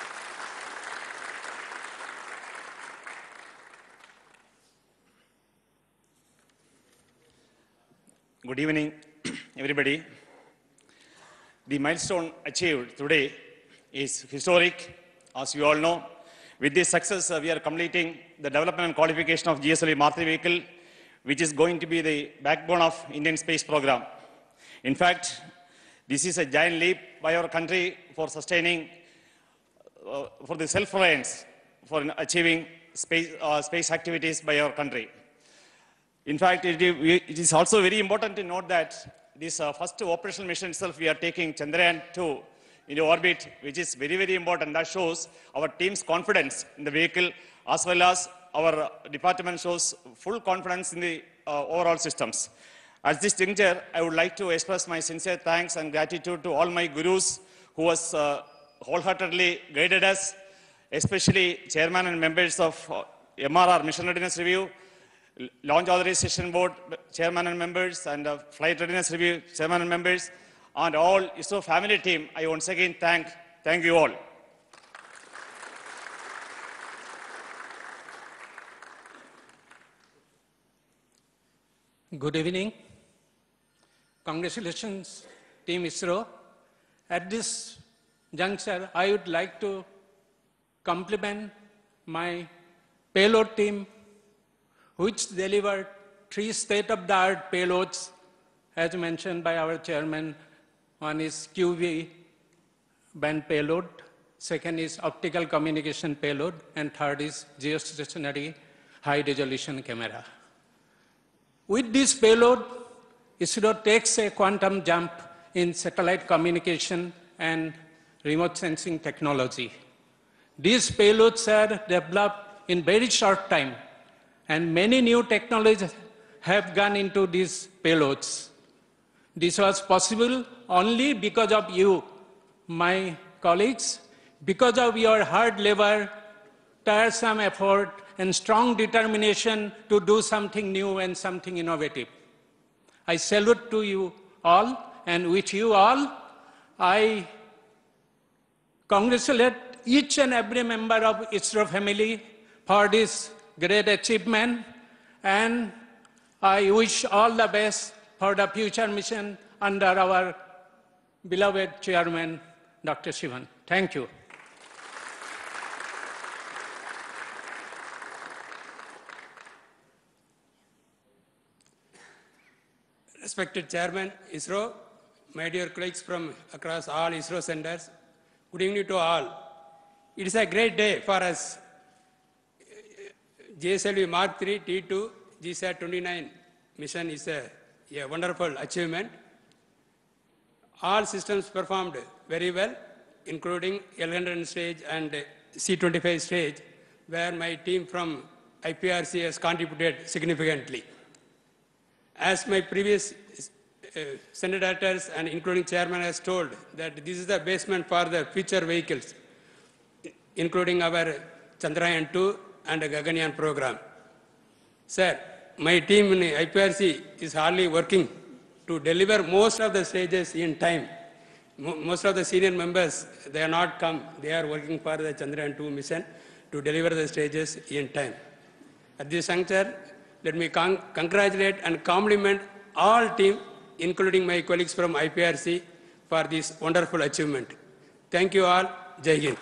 S13: Good evening, everybody. The milestone achieved today is historic, as you all know. With this success, we are completing the development and qualification of GSLV Mark III vehicle, which is going to be the backbone of Indian space program. In fact, this is a giant leap by our country for sustaining, for the self-reliance, for achieving space activities by our country. In fact, it is also very important to note that this first operational mission itself, we are taking Chandrayaan-2 into orbit, which is very, very important. That shows our team's confidence in the vehicle, as well as our department shows full confidence in the overall systems. At this juncture, I would like to express my sincere thanks and gratitude to all my gurus who was wholeheartedly guided us, especially chairman and members of MRR, Mission Readiness Review, Launch Authorization Board chairman and members, and Flight Readiness Review chairman and members, and all ISRO family team. I once again thank you all.
S14: Good evening. Congratulations, Team ISRO. At this juncture, I would like to compliment my payload team, which delivered 3 state-of-the-art payloads, as mentioned by our chairman. One is QV band payload, second is optical communication payload, and third is geostationary high-resolution camera. With this payload, ISRO takes a quantum jump in satellite communication and remote sensing technology. These payloads are developed in very short time, and many new technologies have gone into these payloads. This was possible only because of you, my colleagues, because of your hard labor, tiresome effort, and strong determination to do something new and something innovative. I salute to you all, and with you all, I congratulate each and every member of ISRO family for this great achievement, and I wish all the best for the future mission under our beloved chairman, Dr. Sivan. Thank you.
S15: Respected Chairman, ISRO, my dear colleagues from across all ISRO centers, good evening to all. It is a great day for us. GSLV Mark III T2 GSAT-29 mission is a wonderful achievement. All systems performed very well, including L100 stage and C25 stage, where my team from IPRC has contributed significantly. As my previous Senate directors and including chairman has told, that this is the basement for the future vehicles, including our Chandrayaan-2 and Gaganyaan program. Sir, my team in IPRC is hardly working to deliver most of the stages in time. Most of the senior members, they are not come. They are working for the Chandrayaan-2 mission to deliver the stages in time. At this juncture, let me congratulate and compliment all team, including my colleagues from IPRC, for this wonderful achievement. Thank you all. Jai Hind.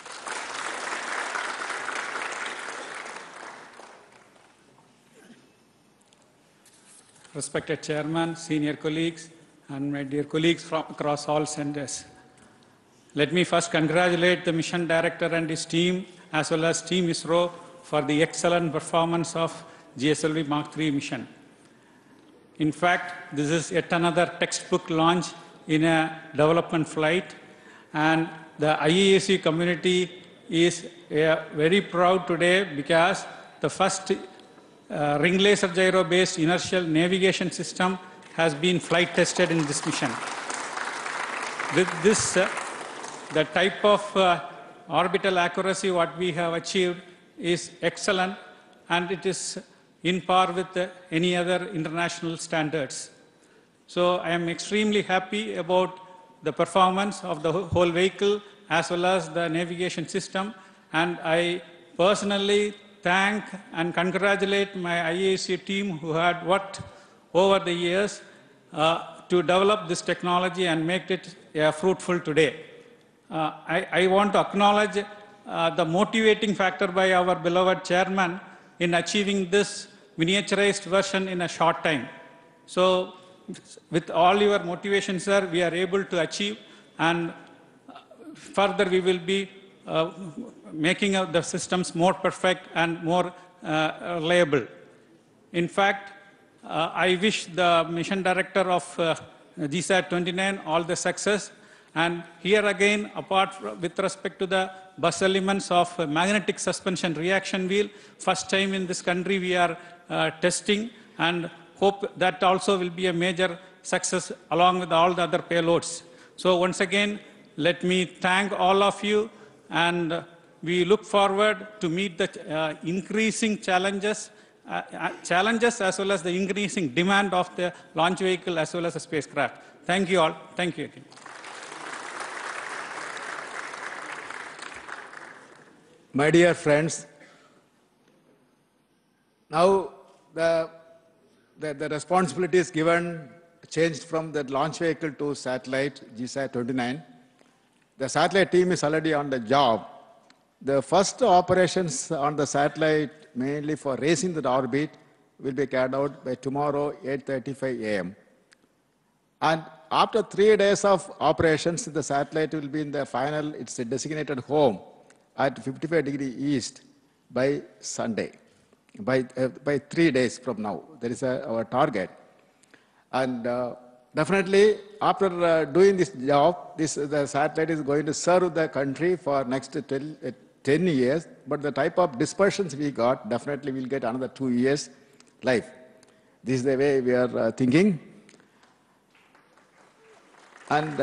S16: Respected Chairman, senior colleagues, and my dear colleagues from across all centers. Let me first congratulate the mission director and his team, as well as Team ISRO, for the excellent performance of GSLV Mark III mission. In fact, this is yet another textbook launch in a development flight, and the IAC community is very proud today because the first ring laser gyro-based inertial navigation system has been flight tested in this mission. With this, the type of orbital accuracy what we have achieved is excellent, and it is in par with any other international standards. So I am extremely happy about the performance of the whole vehicle as well as the navigation system, and I personally thank and congratulate my IAC team who had worked over the years to develop this technology and make it fruitful today. I want to acknowledge the motivating factor by our beloved chairman in achieving this miniaturized version in a short time. So with all your motivation, sir, we are able to achieve, and further we will be making the systems more perfect and more reliable. In fact, I wish the mission director of GSAT-29 all the success. And here again, with respect to the bus elements of magnetic suspension reaction wheel, first time in this country we are testing, and hope that also will be a major success along with all the other payloads. So once again, let me thank all of you, and we look forward to meet the increasing challenges as well as the increasing demand of the launch vehicle as well as the spacecraft. Thank you all. Thank you again.
S8: My dear friends, now the responsibility is given, changed from the launch vehicle to satellite, GSAT-29. The satellite team is already on the job. The first operations on the satellite, mainly for raising the orbit, will be carried out by tomorrow, 8:35 a.m. And after 3 days of operations, the satellite will be in the final, its designated home at 55 degrees east by Sunday, by 3 days from now. That is our target. And definitely, after doing this job, the satellite is going to serve the country for next 10 years, but the type of dispersions we got, definitely we'll get another 2 years life. This is the way we are thinking. And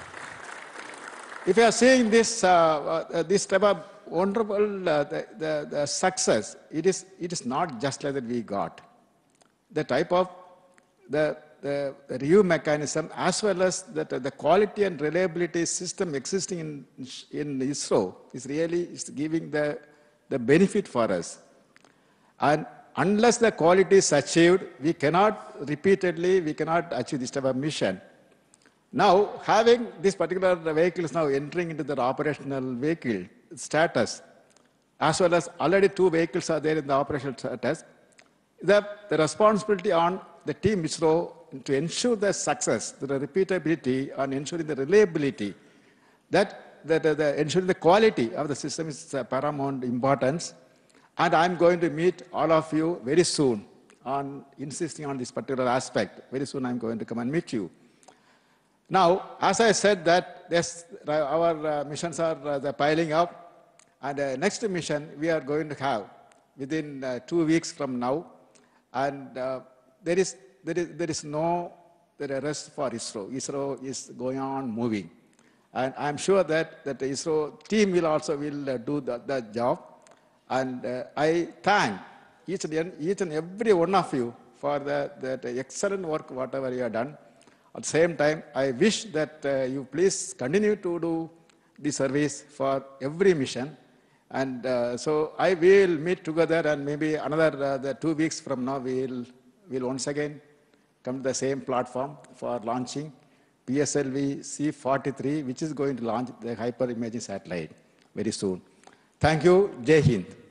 S8: if you are seeing this, this type of wonderful the success, it is not just like that we got. The type of the review mechanism as well as the quality and reliability system existing in ISRO is really giving the benefit for us. And unless the quality is achieved, we cannot achieve this type of mission. Now, having this particular vehicle is now entering into the operational vehicle status, as well as already 2 vehicles are there in the operational status, the responsibility on the team ISRO to ensure the success, the repeatability, and ensuring the reliability, ensuring the quality of the system is paramount importance. And I'm going to meet all of you very soon on insisting on this particular aspect. Very soon I'm going to come and meet you. Now, as I said that our missions are piling up, and next mission we are going to have within 2 weeks from now, and there is no rest for ISRO. ISRO is going on moving, and I'm sure that the ISRO team will do the job, and I thank each and every one of you for the excellent work whatever you have done. At the same time, I wish that you please continue to do the service for every mission. And so I will meet together, and maybe another 2 weeks from now, we'll once again come to the same platform for launching PSLV C-43, which is going to launch the hyper imaging satellite very soon. Thank you. Jai Hind.